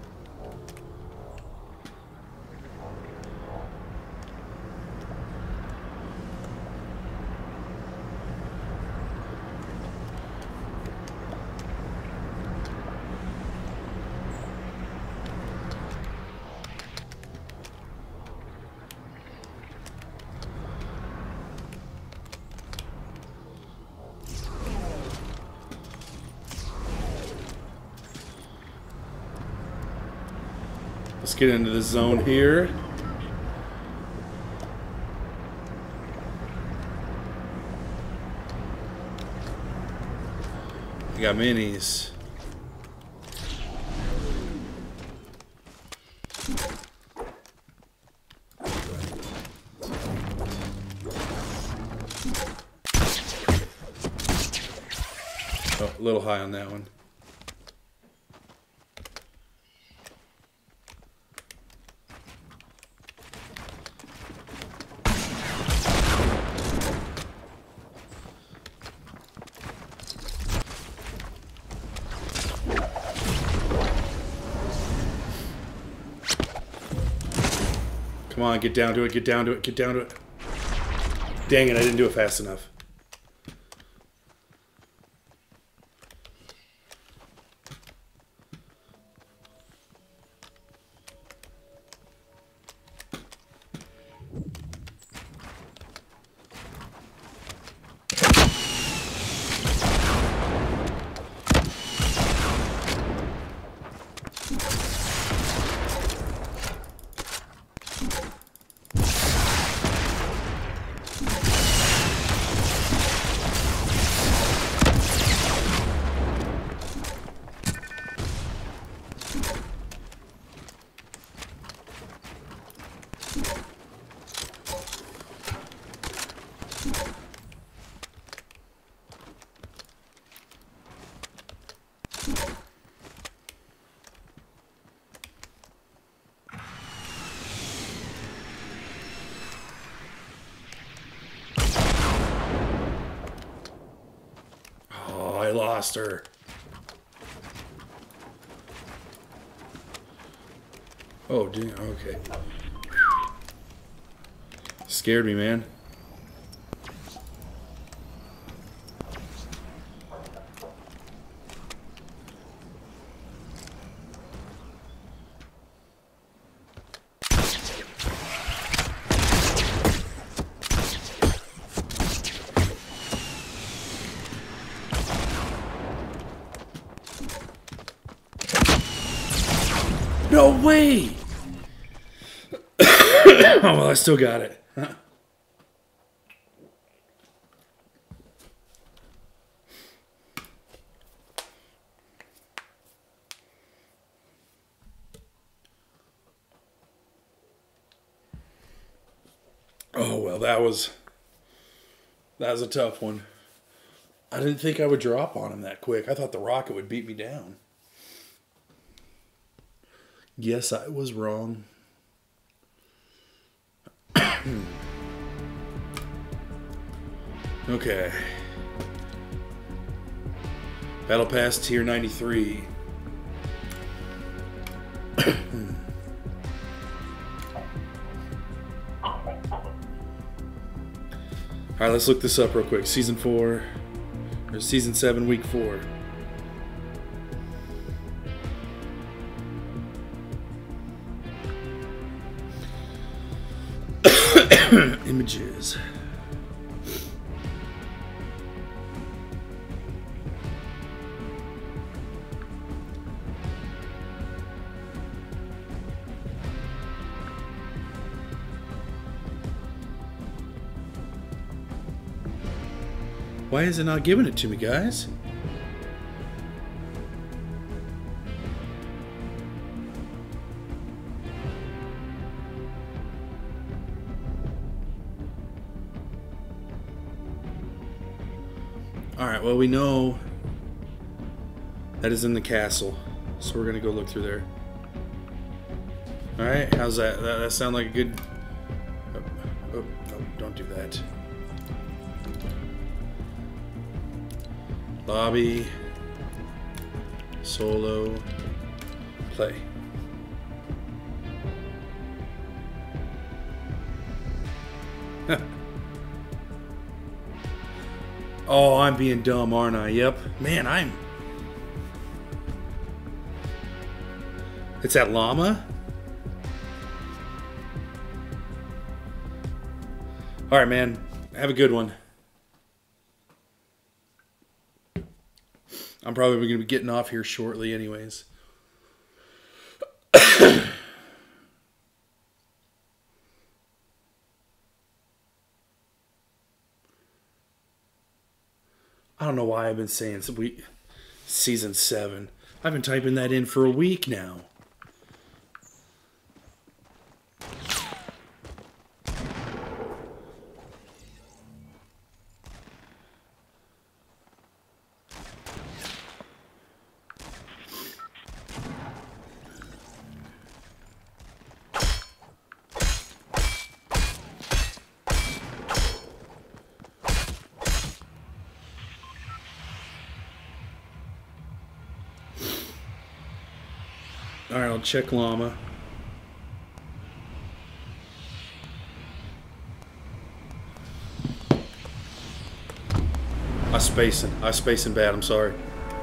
Let's get into the zone here. We got minis. Oh, a little high on that one. Come on, get down to it, get down to it, get down to it. Dang it, I didn't do it fast enough. I lost her. Oh, damn. Okay. Scared me, man. No way! Oh, well, I still got it. Oh, well, that was... That was a tough one. I didn't think I would drop on him that quick. I thought the rocket would beat me down. Yes, I was wrong. Okay. Battle Pass Tier ninety-three. Alright, let's look this up real quick. Season four, or Season seven, Week four. Images. Why is it not giving it to me, guys? Alright, well, we know that is in the castle, so we're gonna go look through there. Alright, how's that? that? That sound like a good... Oh, oh, oh, don't do that. Lobby, solo, play. Oh, I'm being dumb, aren't I? Yep. Man, I'm... It's that llama? Alright, man. Have a good one. I'm probably going to be getting off here shortly anyways. I don't know why I've been saying we, season seven. I've been typing that in for a week now. Alright, I'll check llama. I spacing. I spacing bad. I'm sorry.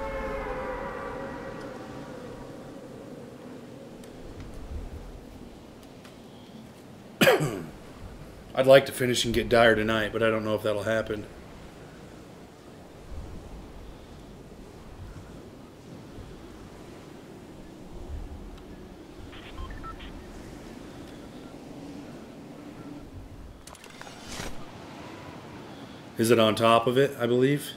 I'd like to finish and get dire tonight, but I don't know if that'll happen. Is it on top of it, I believe?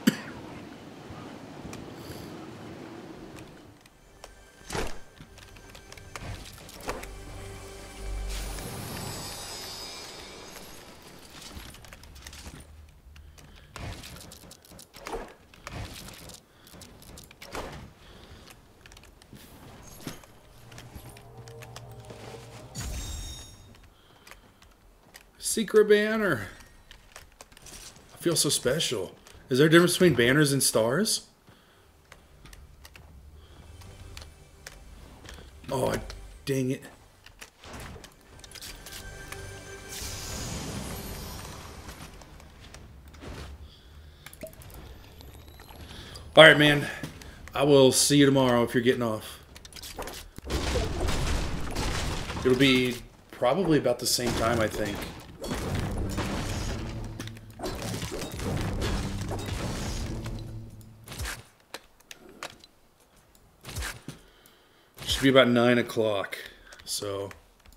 Secret banner. I feel so special. Is there a difference between banners and stars? Oh, dang it. All right, man. I will see you tomorrow if you're getting off. It'll be probably about the same time, I think. Should be about nine o'clock. So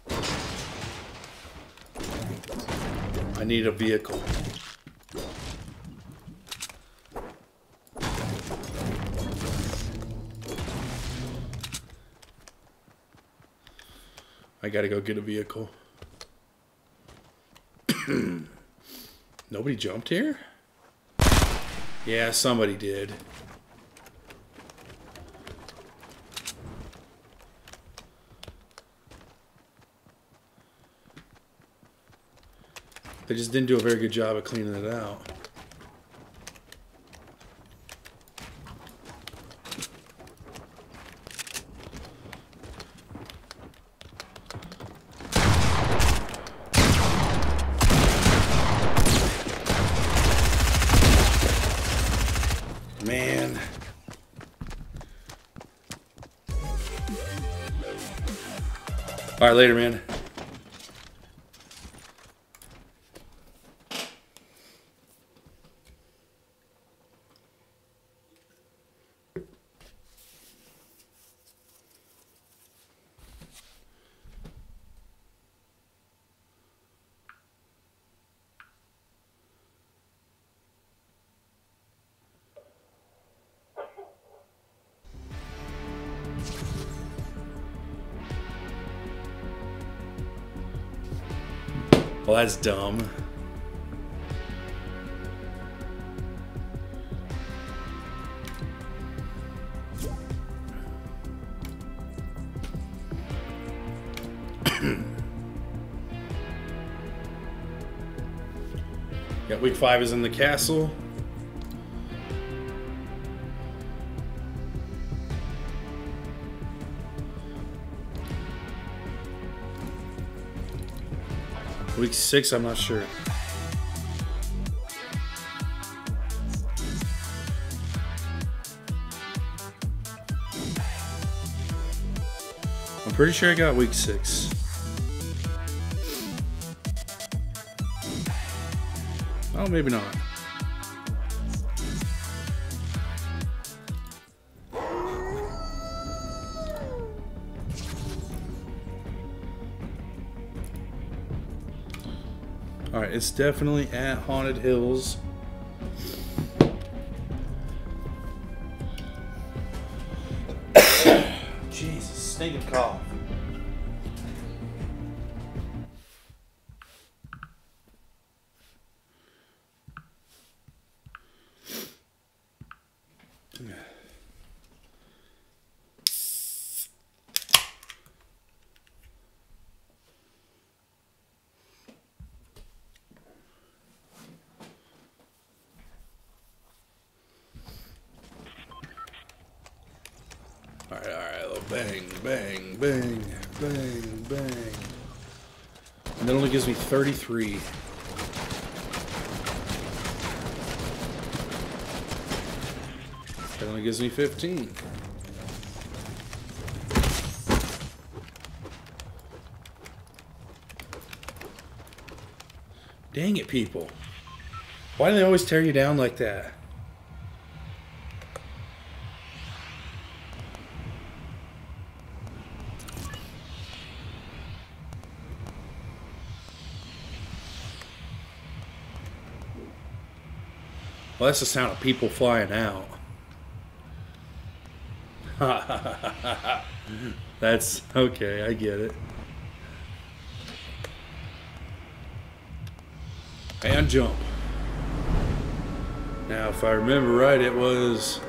I need a vehicle. I gotta go get a vehicle. Nobody jumped here? Yeah, somebody did. They just didn't do a very good job of cleaning it out. Man. All right, later, man. Well, that's dumb. Yeah, week five is in the castle. Week six, I'm not sure. I'm pretty sure I got week six. Oh, maybe not. Alright, it's definitely at Haunted Hills. Jesus, stinking cough. Alright, alright, little bang, bang, bang, bang, bang. And that only gives me thirty-three. That only gives me fifteen. Dang it, people. Why do they always tear you down like that? Well, that's the sound of people flying out. That's okay, I get it. And jump. Now, if I remember right, it was...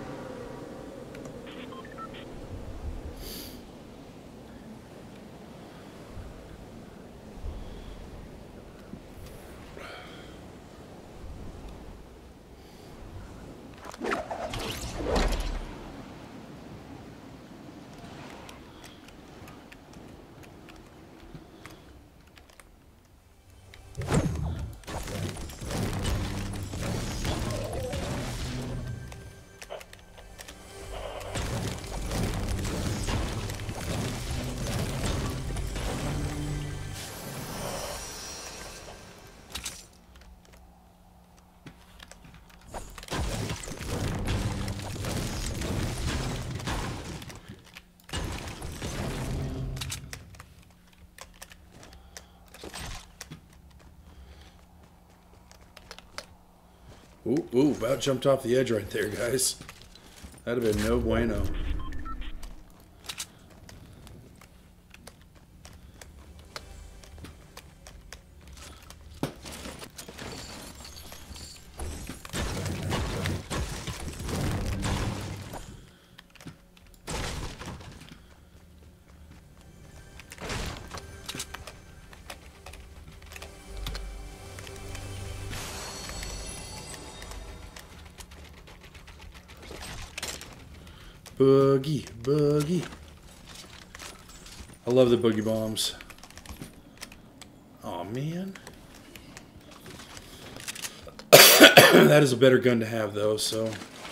Ooh, ooh, about jumped off the edge right there, guys. That'd have been no bueno. Boogie, boogie. I love the boogie bombs. Oh man. That is a better gun to have though, so.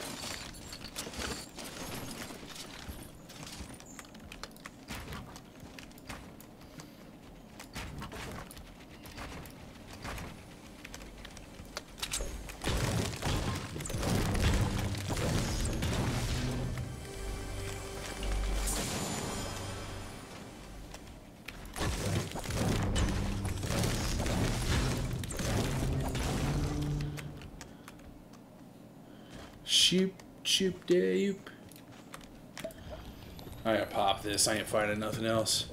Shoop, shoop, doop. I gotta pop this. I ain't finding nothing else.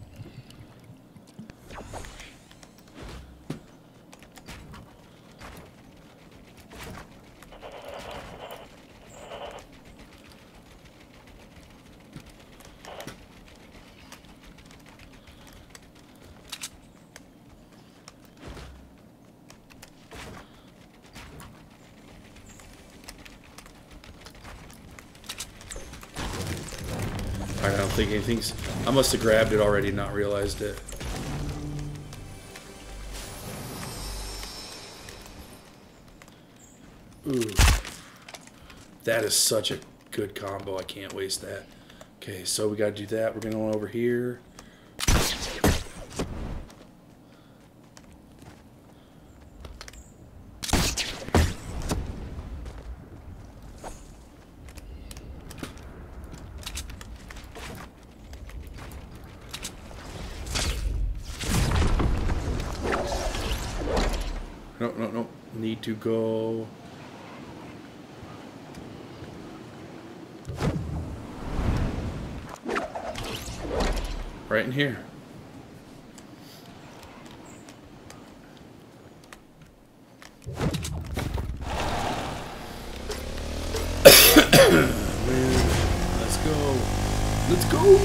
I don't think anything's... I must have grabbed it already and not realized it. Ooh. That is such a good combo. I can't waste that. Okay, so we gotta do that. We're going over here. No, no, no. Need to go... right in here. Let's go. Let's go.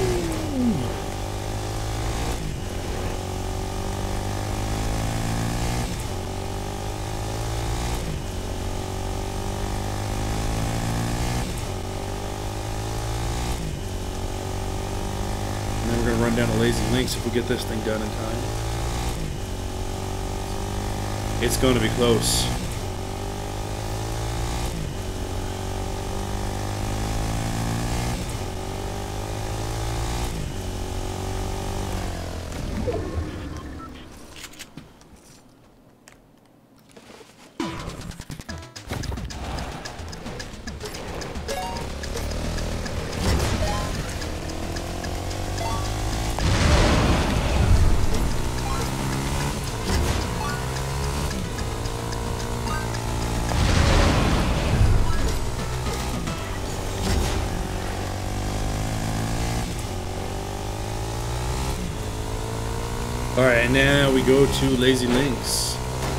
Run down to Lazy Links if we get this thing done in time. It's going to be close. Alright, now we go to Lazy Links.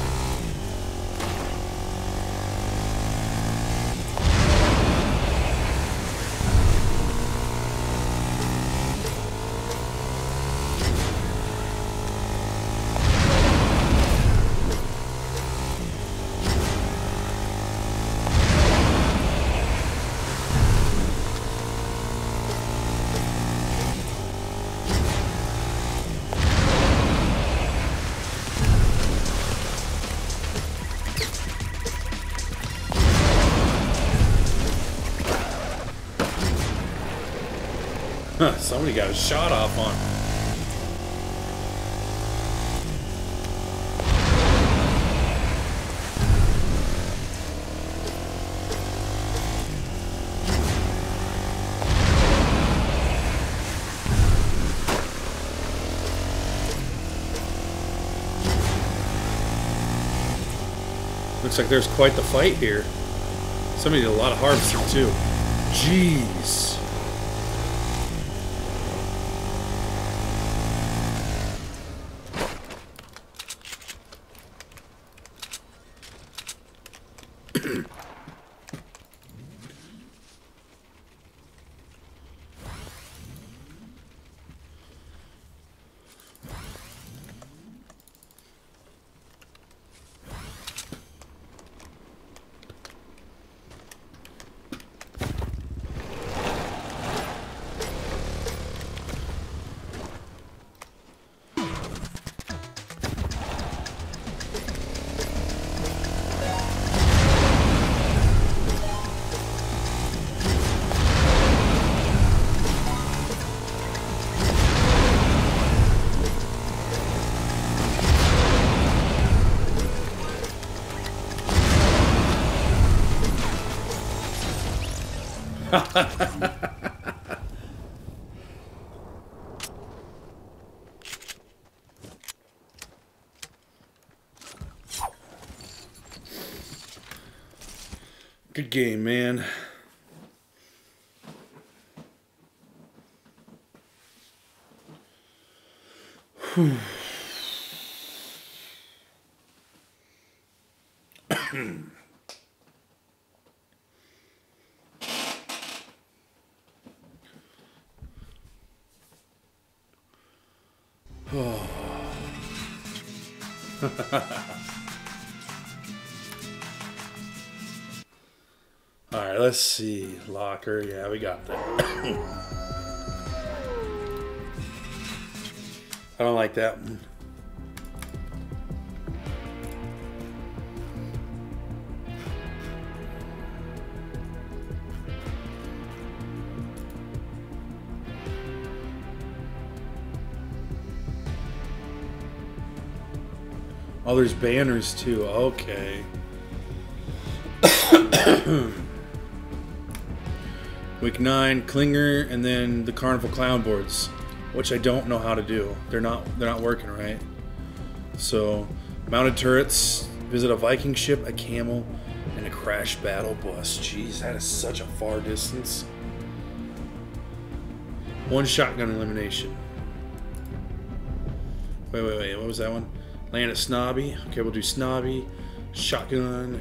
Huh, somebody got a shot off on. Looks like there's quite the fight here. Somebody did a lot of harvesting too. Jeez. Good game, man. Whew. Oh. Alright, let's see. Locker, yeah, we got that. I don't like that one. Oh, there's banners too. Okay. Week nine, Klinger, and then the Carnival Clown boards, which I don't know how to do. They're not they're not working right. So, mounted turrets, visit a Viking ship, a camel, and a crash battle bus. Jeez, that is such a far distance. One shotgun elimination. Wait, wait, wait. What was that one? Land at Snobby. Okay, we'll do Snobby. Shotgun.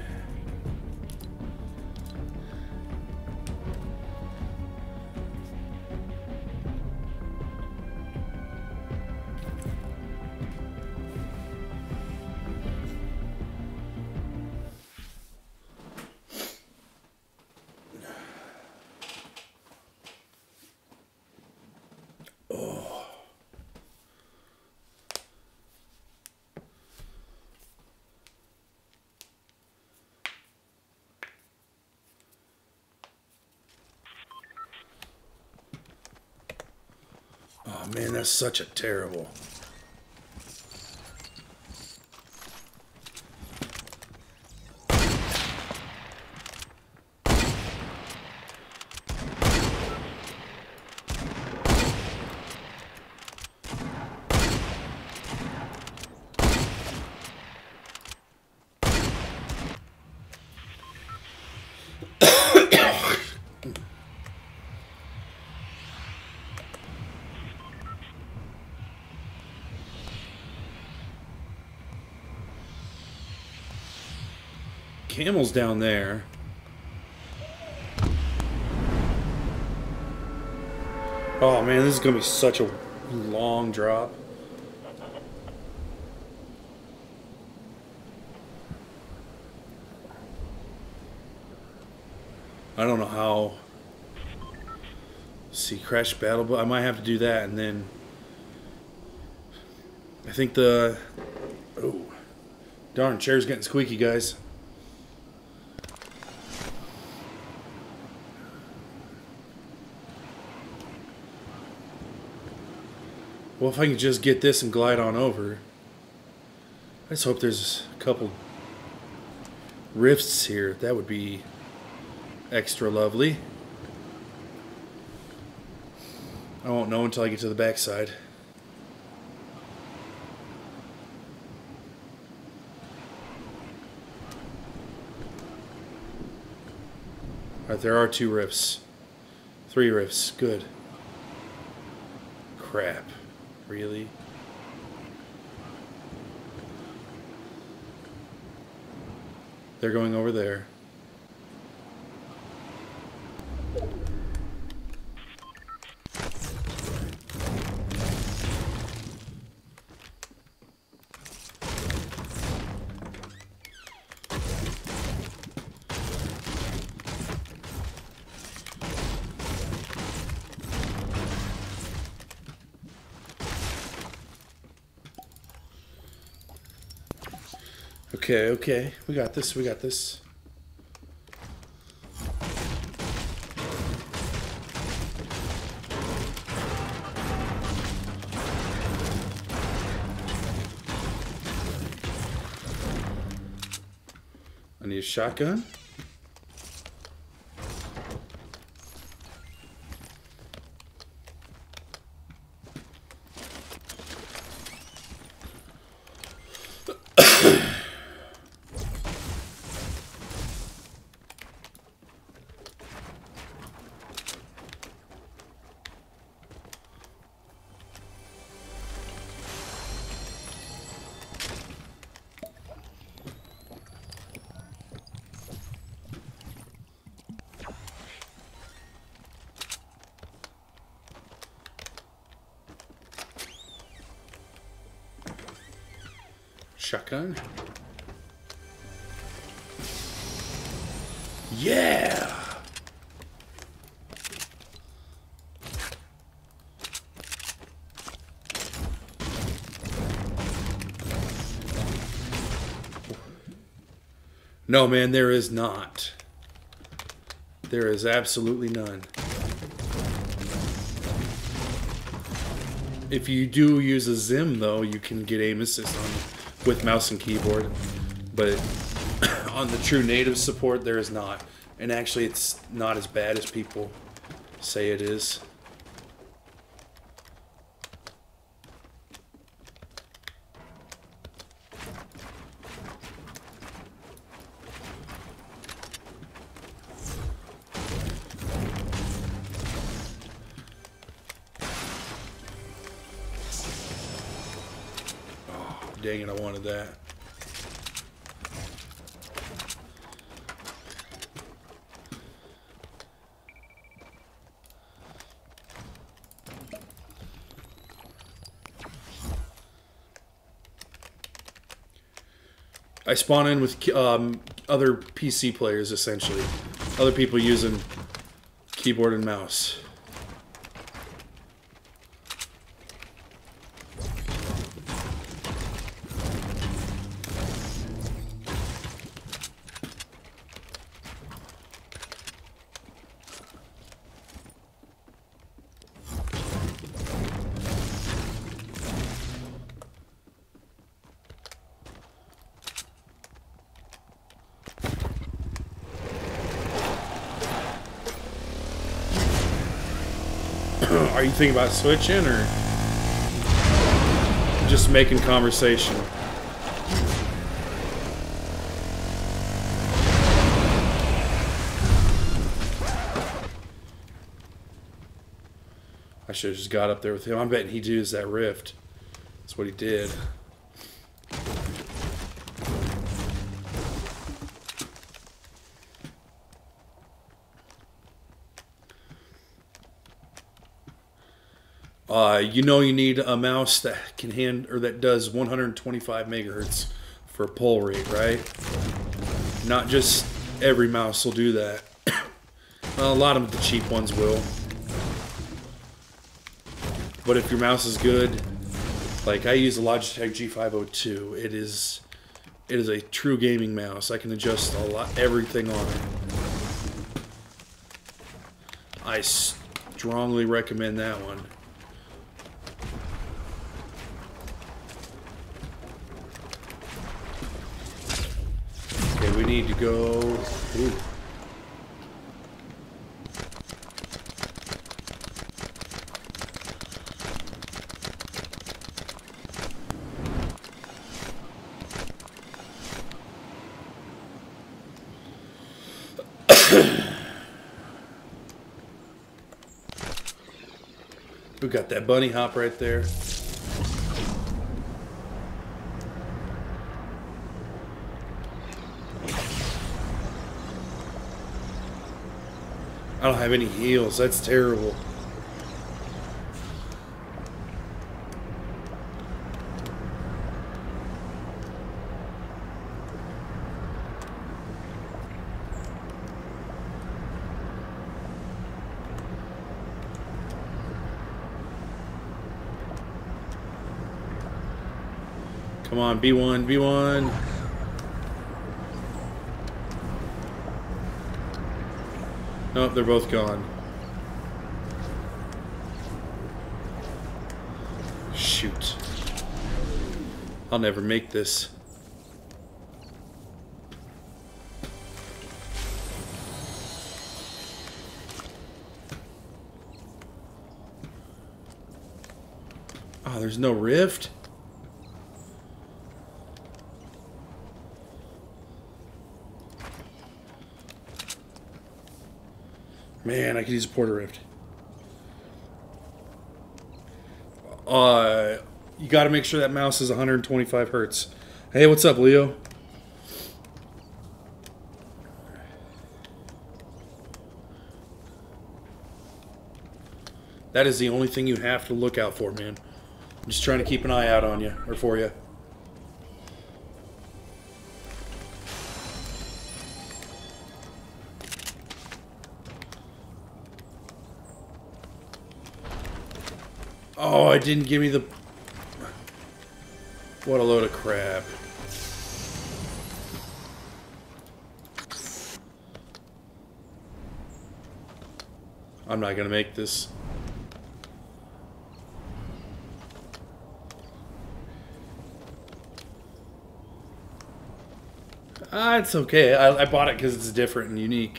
Oh man, that's such a terrible. Camel's down there. Oh man, this is gonna be such a long drop. I don't know how. Let's see, crash battle, but I might have to do that, and then I think the oh darn chair's getting squeaky, guys. Well, if I can just get this and glide on over. I just hope there's a couple rifts here. That would be extra lovely. I won't know until I get to the backside. Alright, there are two rifts. Three rifts. Good. Crap. Really? They're going over there. Okay, okay. We got this, we got this. I need a shotgun. Shotgun. Yeah. No, man, there is not. There is absolutely none. If you do use a Zim, though, you can get aim assist on with mouse and keyboard, but on the true native support there is not, and actually it's not as bad as people say it is. Dang it, I wanted that. I spawn in with um, other P C players, essentially. Other people using keyboard and mouse. Are you thinking about switching or just making conversation? I should have just got up there with him. I'm betting he used that rift. That's what he did. Uh, you know you need a mouse that can hand or that does one hundred twenty-five megahertz for pull rate, right? Not just every mouse will do that. Well, a lot of the cheap ones will. But if your mouse is good, like I use a Logitech G five oh two, it is it is a true gaming mouse. I can adjust a lot everything on it. I strongly recommend that one. Okay, we need to go. Ooh. We got that bunny hop right there. I don't have any heals. That's terrible. Come on, B one, B one. Nope, they're both gone. Shoot. I'll never make this. Oh, there's no rift? Man, I could use a porter rift. Uh, you got to make sure that mouse is one hundred twenty-five hertz. Hey, what's up, Leo? That is the only thing you have to look out for, man. I'm just trying to keep an eye out on you, or for you. Oh, it didn't give me the... What a load of crap. I'm not gonna make this. Ah, it's okay. I, I bought it because it's different and unique.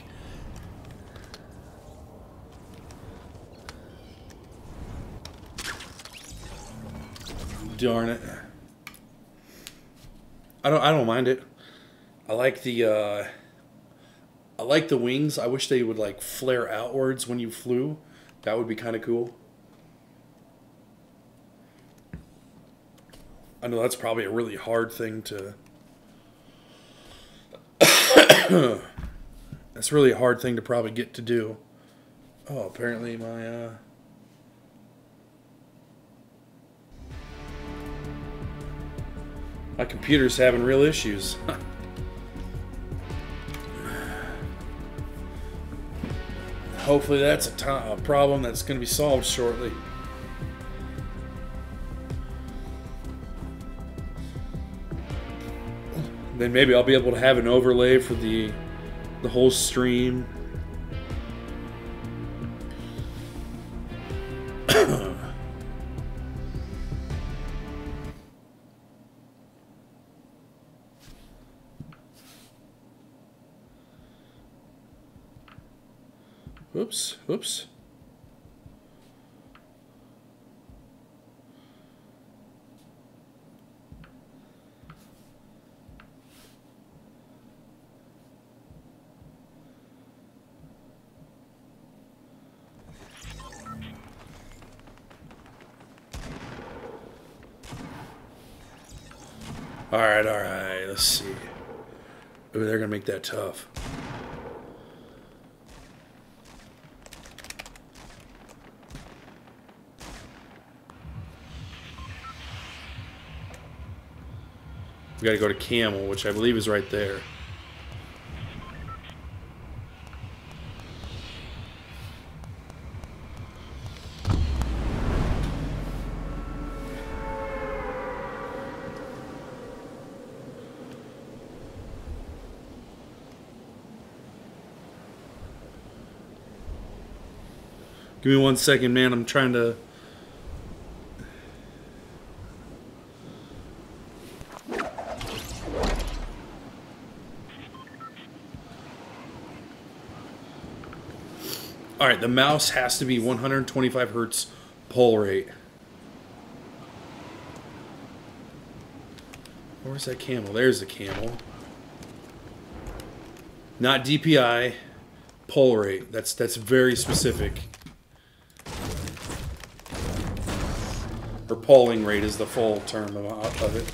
Darn it. I don't I don't mind it. I like the uh I like the wings. I wish they would like flare outwards when you flew. That would be kind of cool. I know that's probably a really hard thing to That's really a hard thing to probably get to do. Oh, apparently my uh My computer's having real issues. Hopefully that's a, t a problem that's going to be solved shortly. Then maybe I'll be able to have an overlay for the the whole stream. Oops, oops. All right, all right, let's see. Ooh, they're gonna make that tough. We gotta go to camel, which I believe is right there. Give me one second, man. I'm trying to... Alright, the mouse has to be one hundred twenty-five hertz pull rate. Where's that camel? There's the camel. Not D P I, pull rate. That's, that's very specific. Or polling rate is the full term of, of it.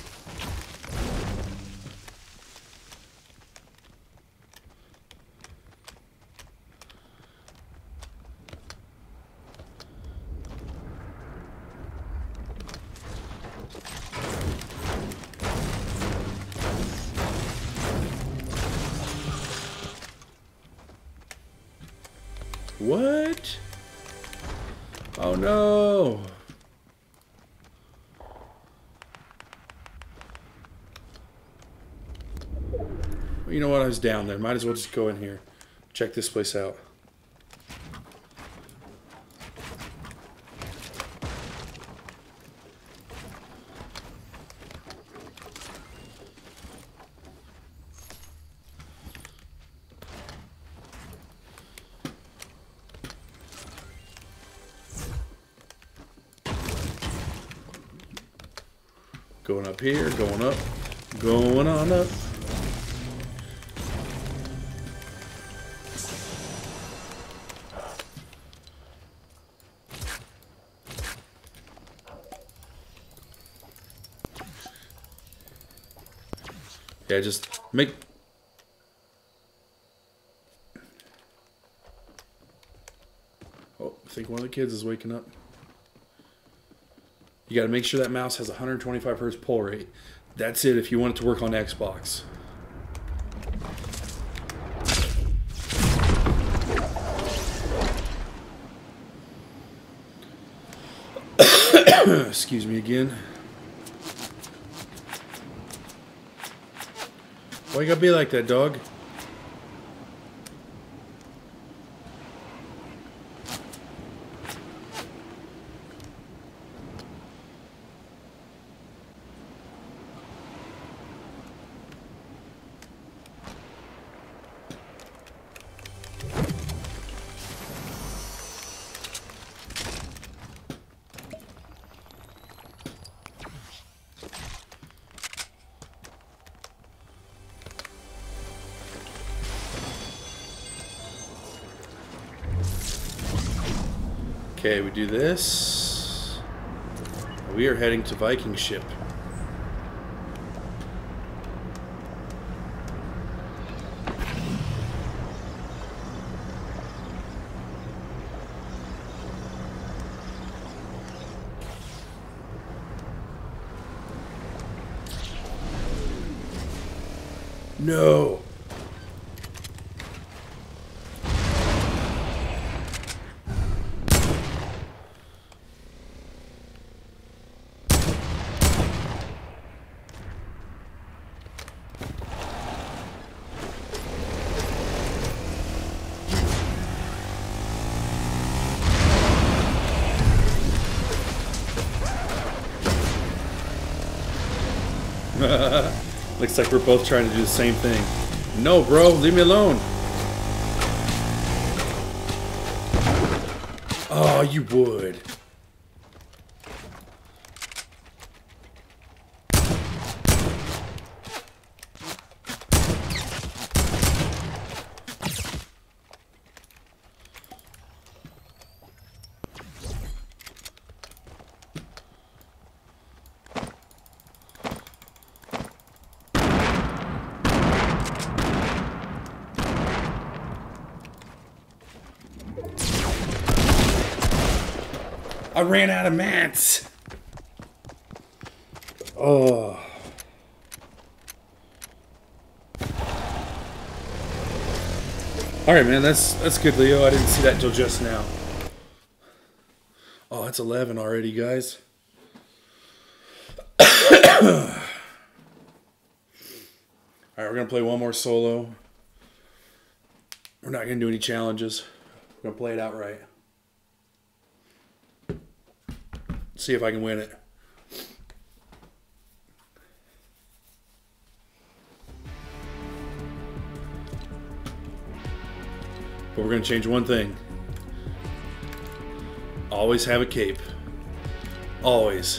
What? Oh no! You know what? I was down there. Might as well just go in here. Check this place out. Going up here, going up, going on up. Yeah, just make... Oh, I think one of the kids is waking up. You got to make sure that mouse has one hundred twenty-five hertz pull rate. That's it if you want it to work on Xbox. Excuse me again. Why you gotta be like that, dog? Okay, we do this. We are heading to Viking ship. No. Looks like we're both trying to do the same thing. No, bro, leave me alone. Oh, you would. I ran out of mats. Oh. All right, man. That's that's good, Leo. I didn't see that until just now. Oh, it's eleven already, guys. All right, we're gonna play one more solo. We're not gonna do any challenges. We're gonna play it outright. See if I can win it. But we're gonna change one thing. Always have a cape. Always.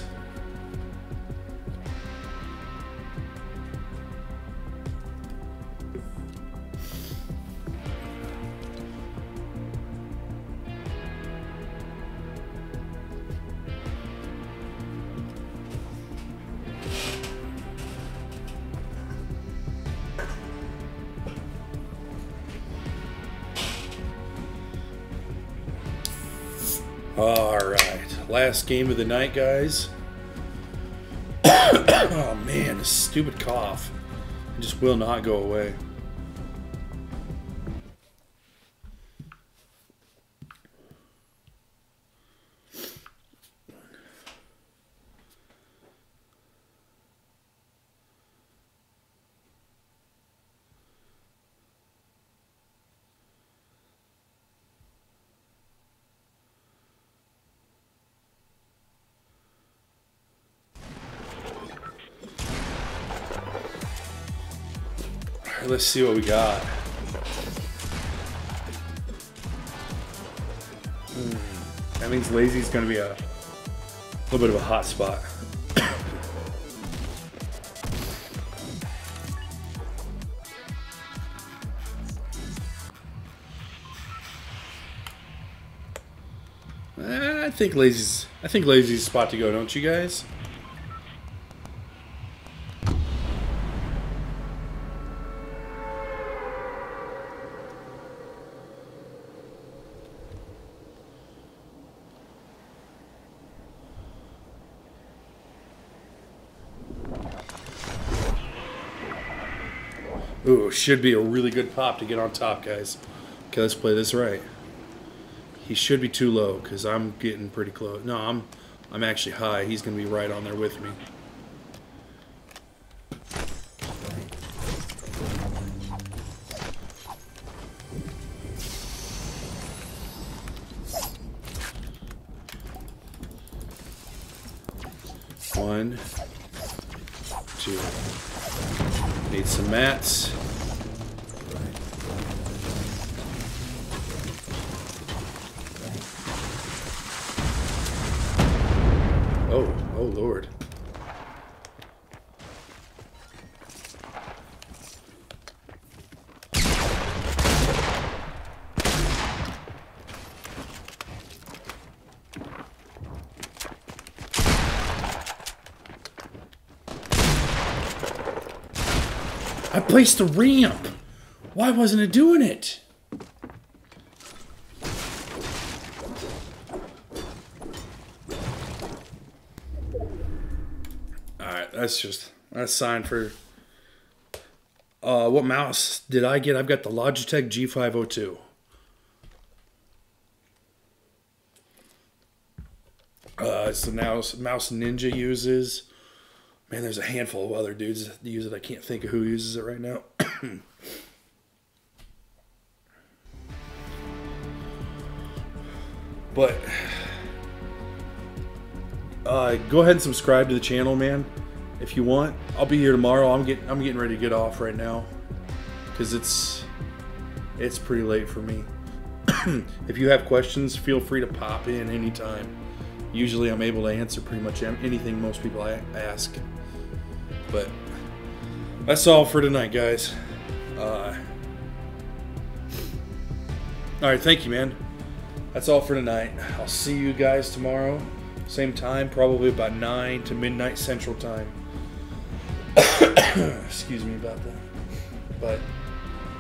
All right, last game of the night, guys. Oh man, this stupid cough. It just will not go away. Let's see what we got. Mm, that means Lazy's going to be a little bit of a hot spot. I think Lazy's. I think Lazy's a spot to go, don't you guys? Ooh, should be a really good pop to get on top, guys. Okay, let's play this right. He should be too low because I'm getting pretty close. No, I'm I'm actually high. He's going to be right on there with me. One, two. Need some mats. Oh, oh Lord. I placed the ramp. Why wasn't it doing it? Alright, that's just that's sign for uh what mouse did I get? I've got the Logitech G five oh two. Uh it's the mouse mouse Ninja uses. Man, there's a handful of other dudes that use it. I can't think of who uses it right now. But uh, go ahead and subscribe to the channel, man, if you want. I'll be here tomorrow. I'm getting I'm getting ready to get off right now because it's it's pretty late for me. If you have questions, feel free to pop in anytime. Usually I'm able to answer pretty much anything most people ask. But that's all for tonight, guys. Uh, Alright, thank you, man. That's all for tonight. I'll see you guys tomorrow. Same time, probably about nine to midnight Central Time. Excuse me about that. But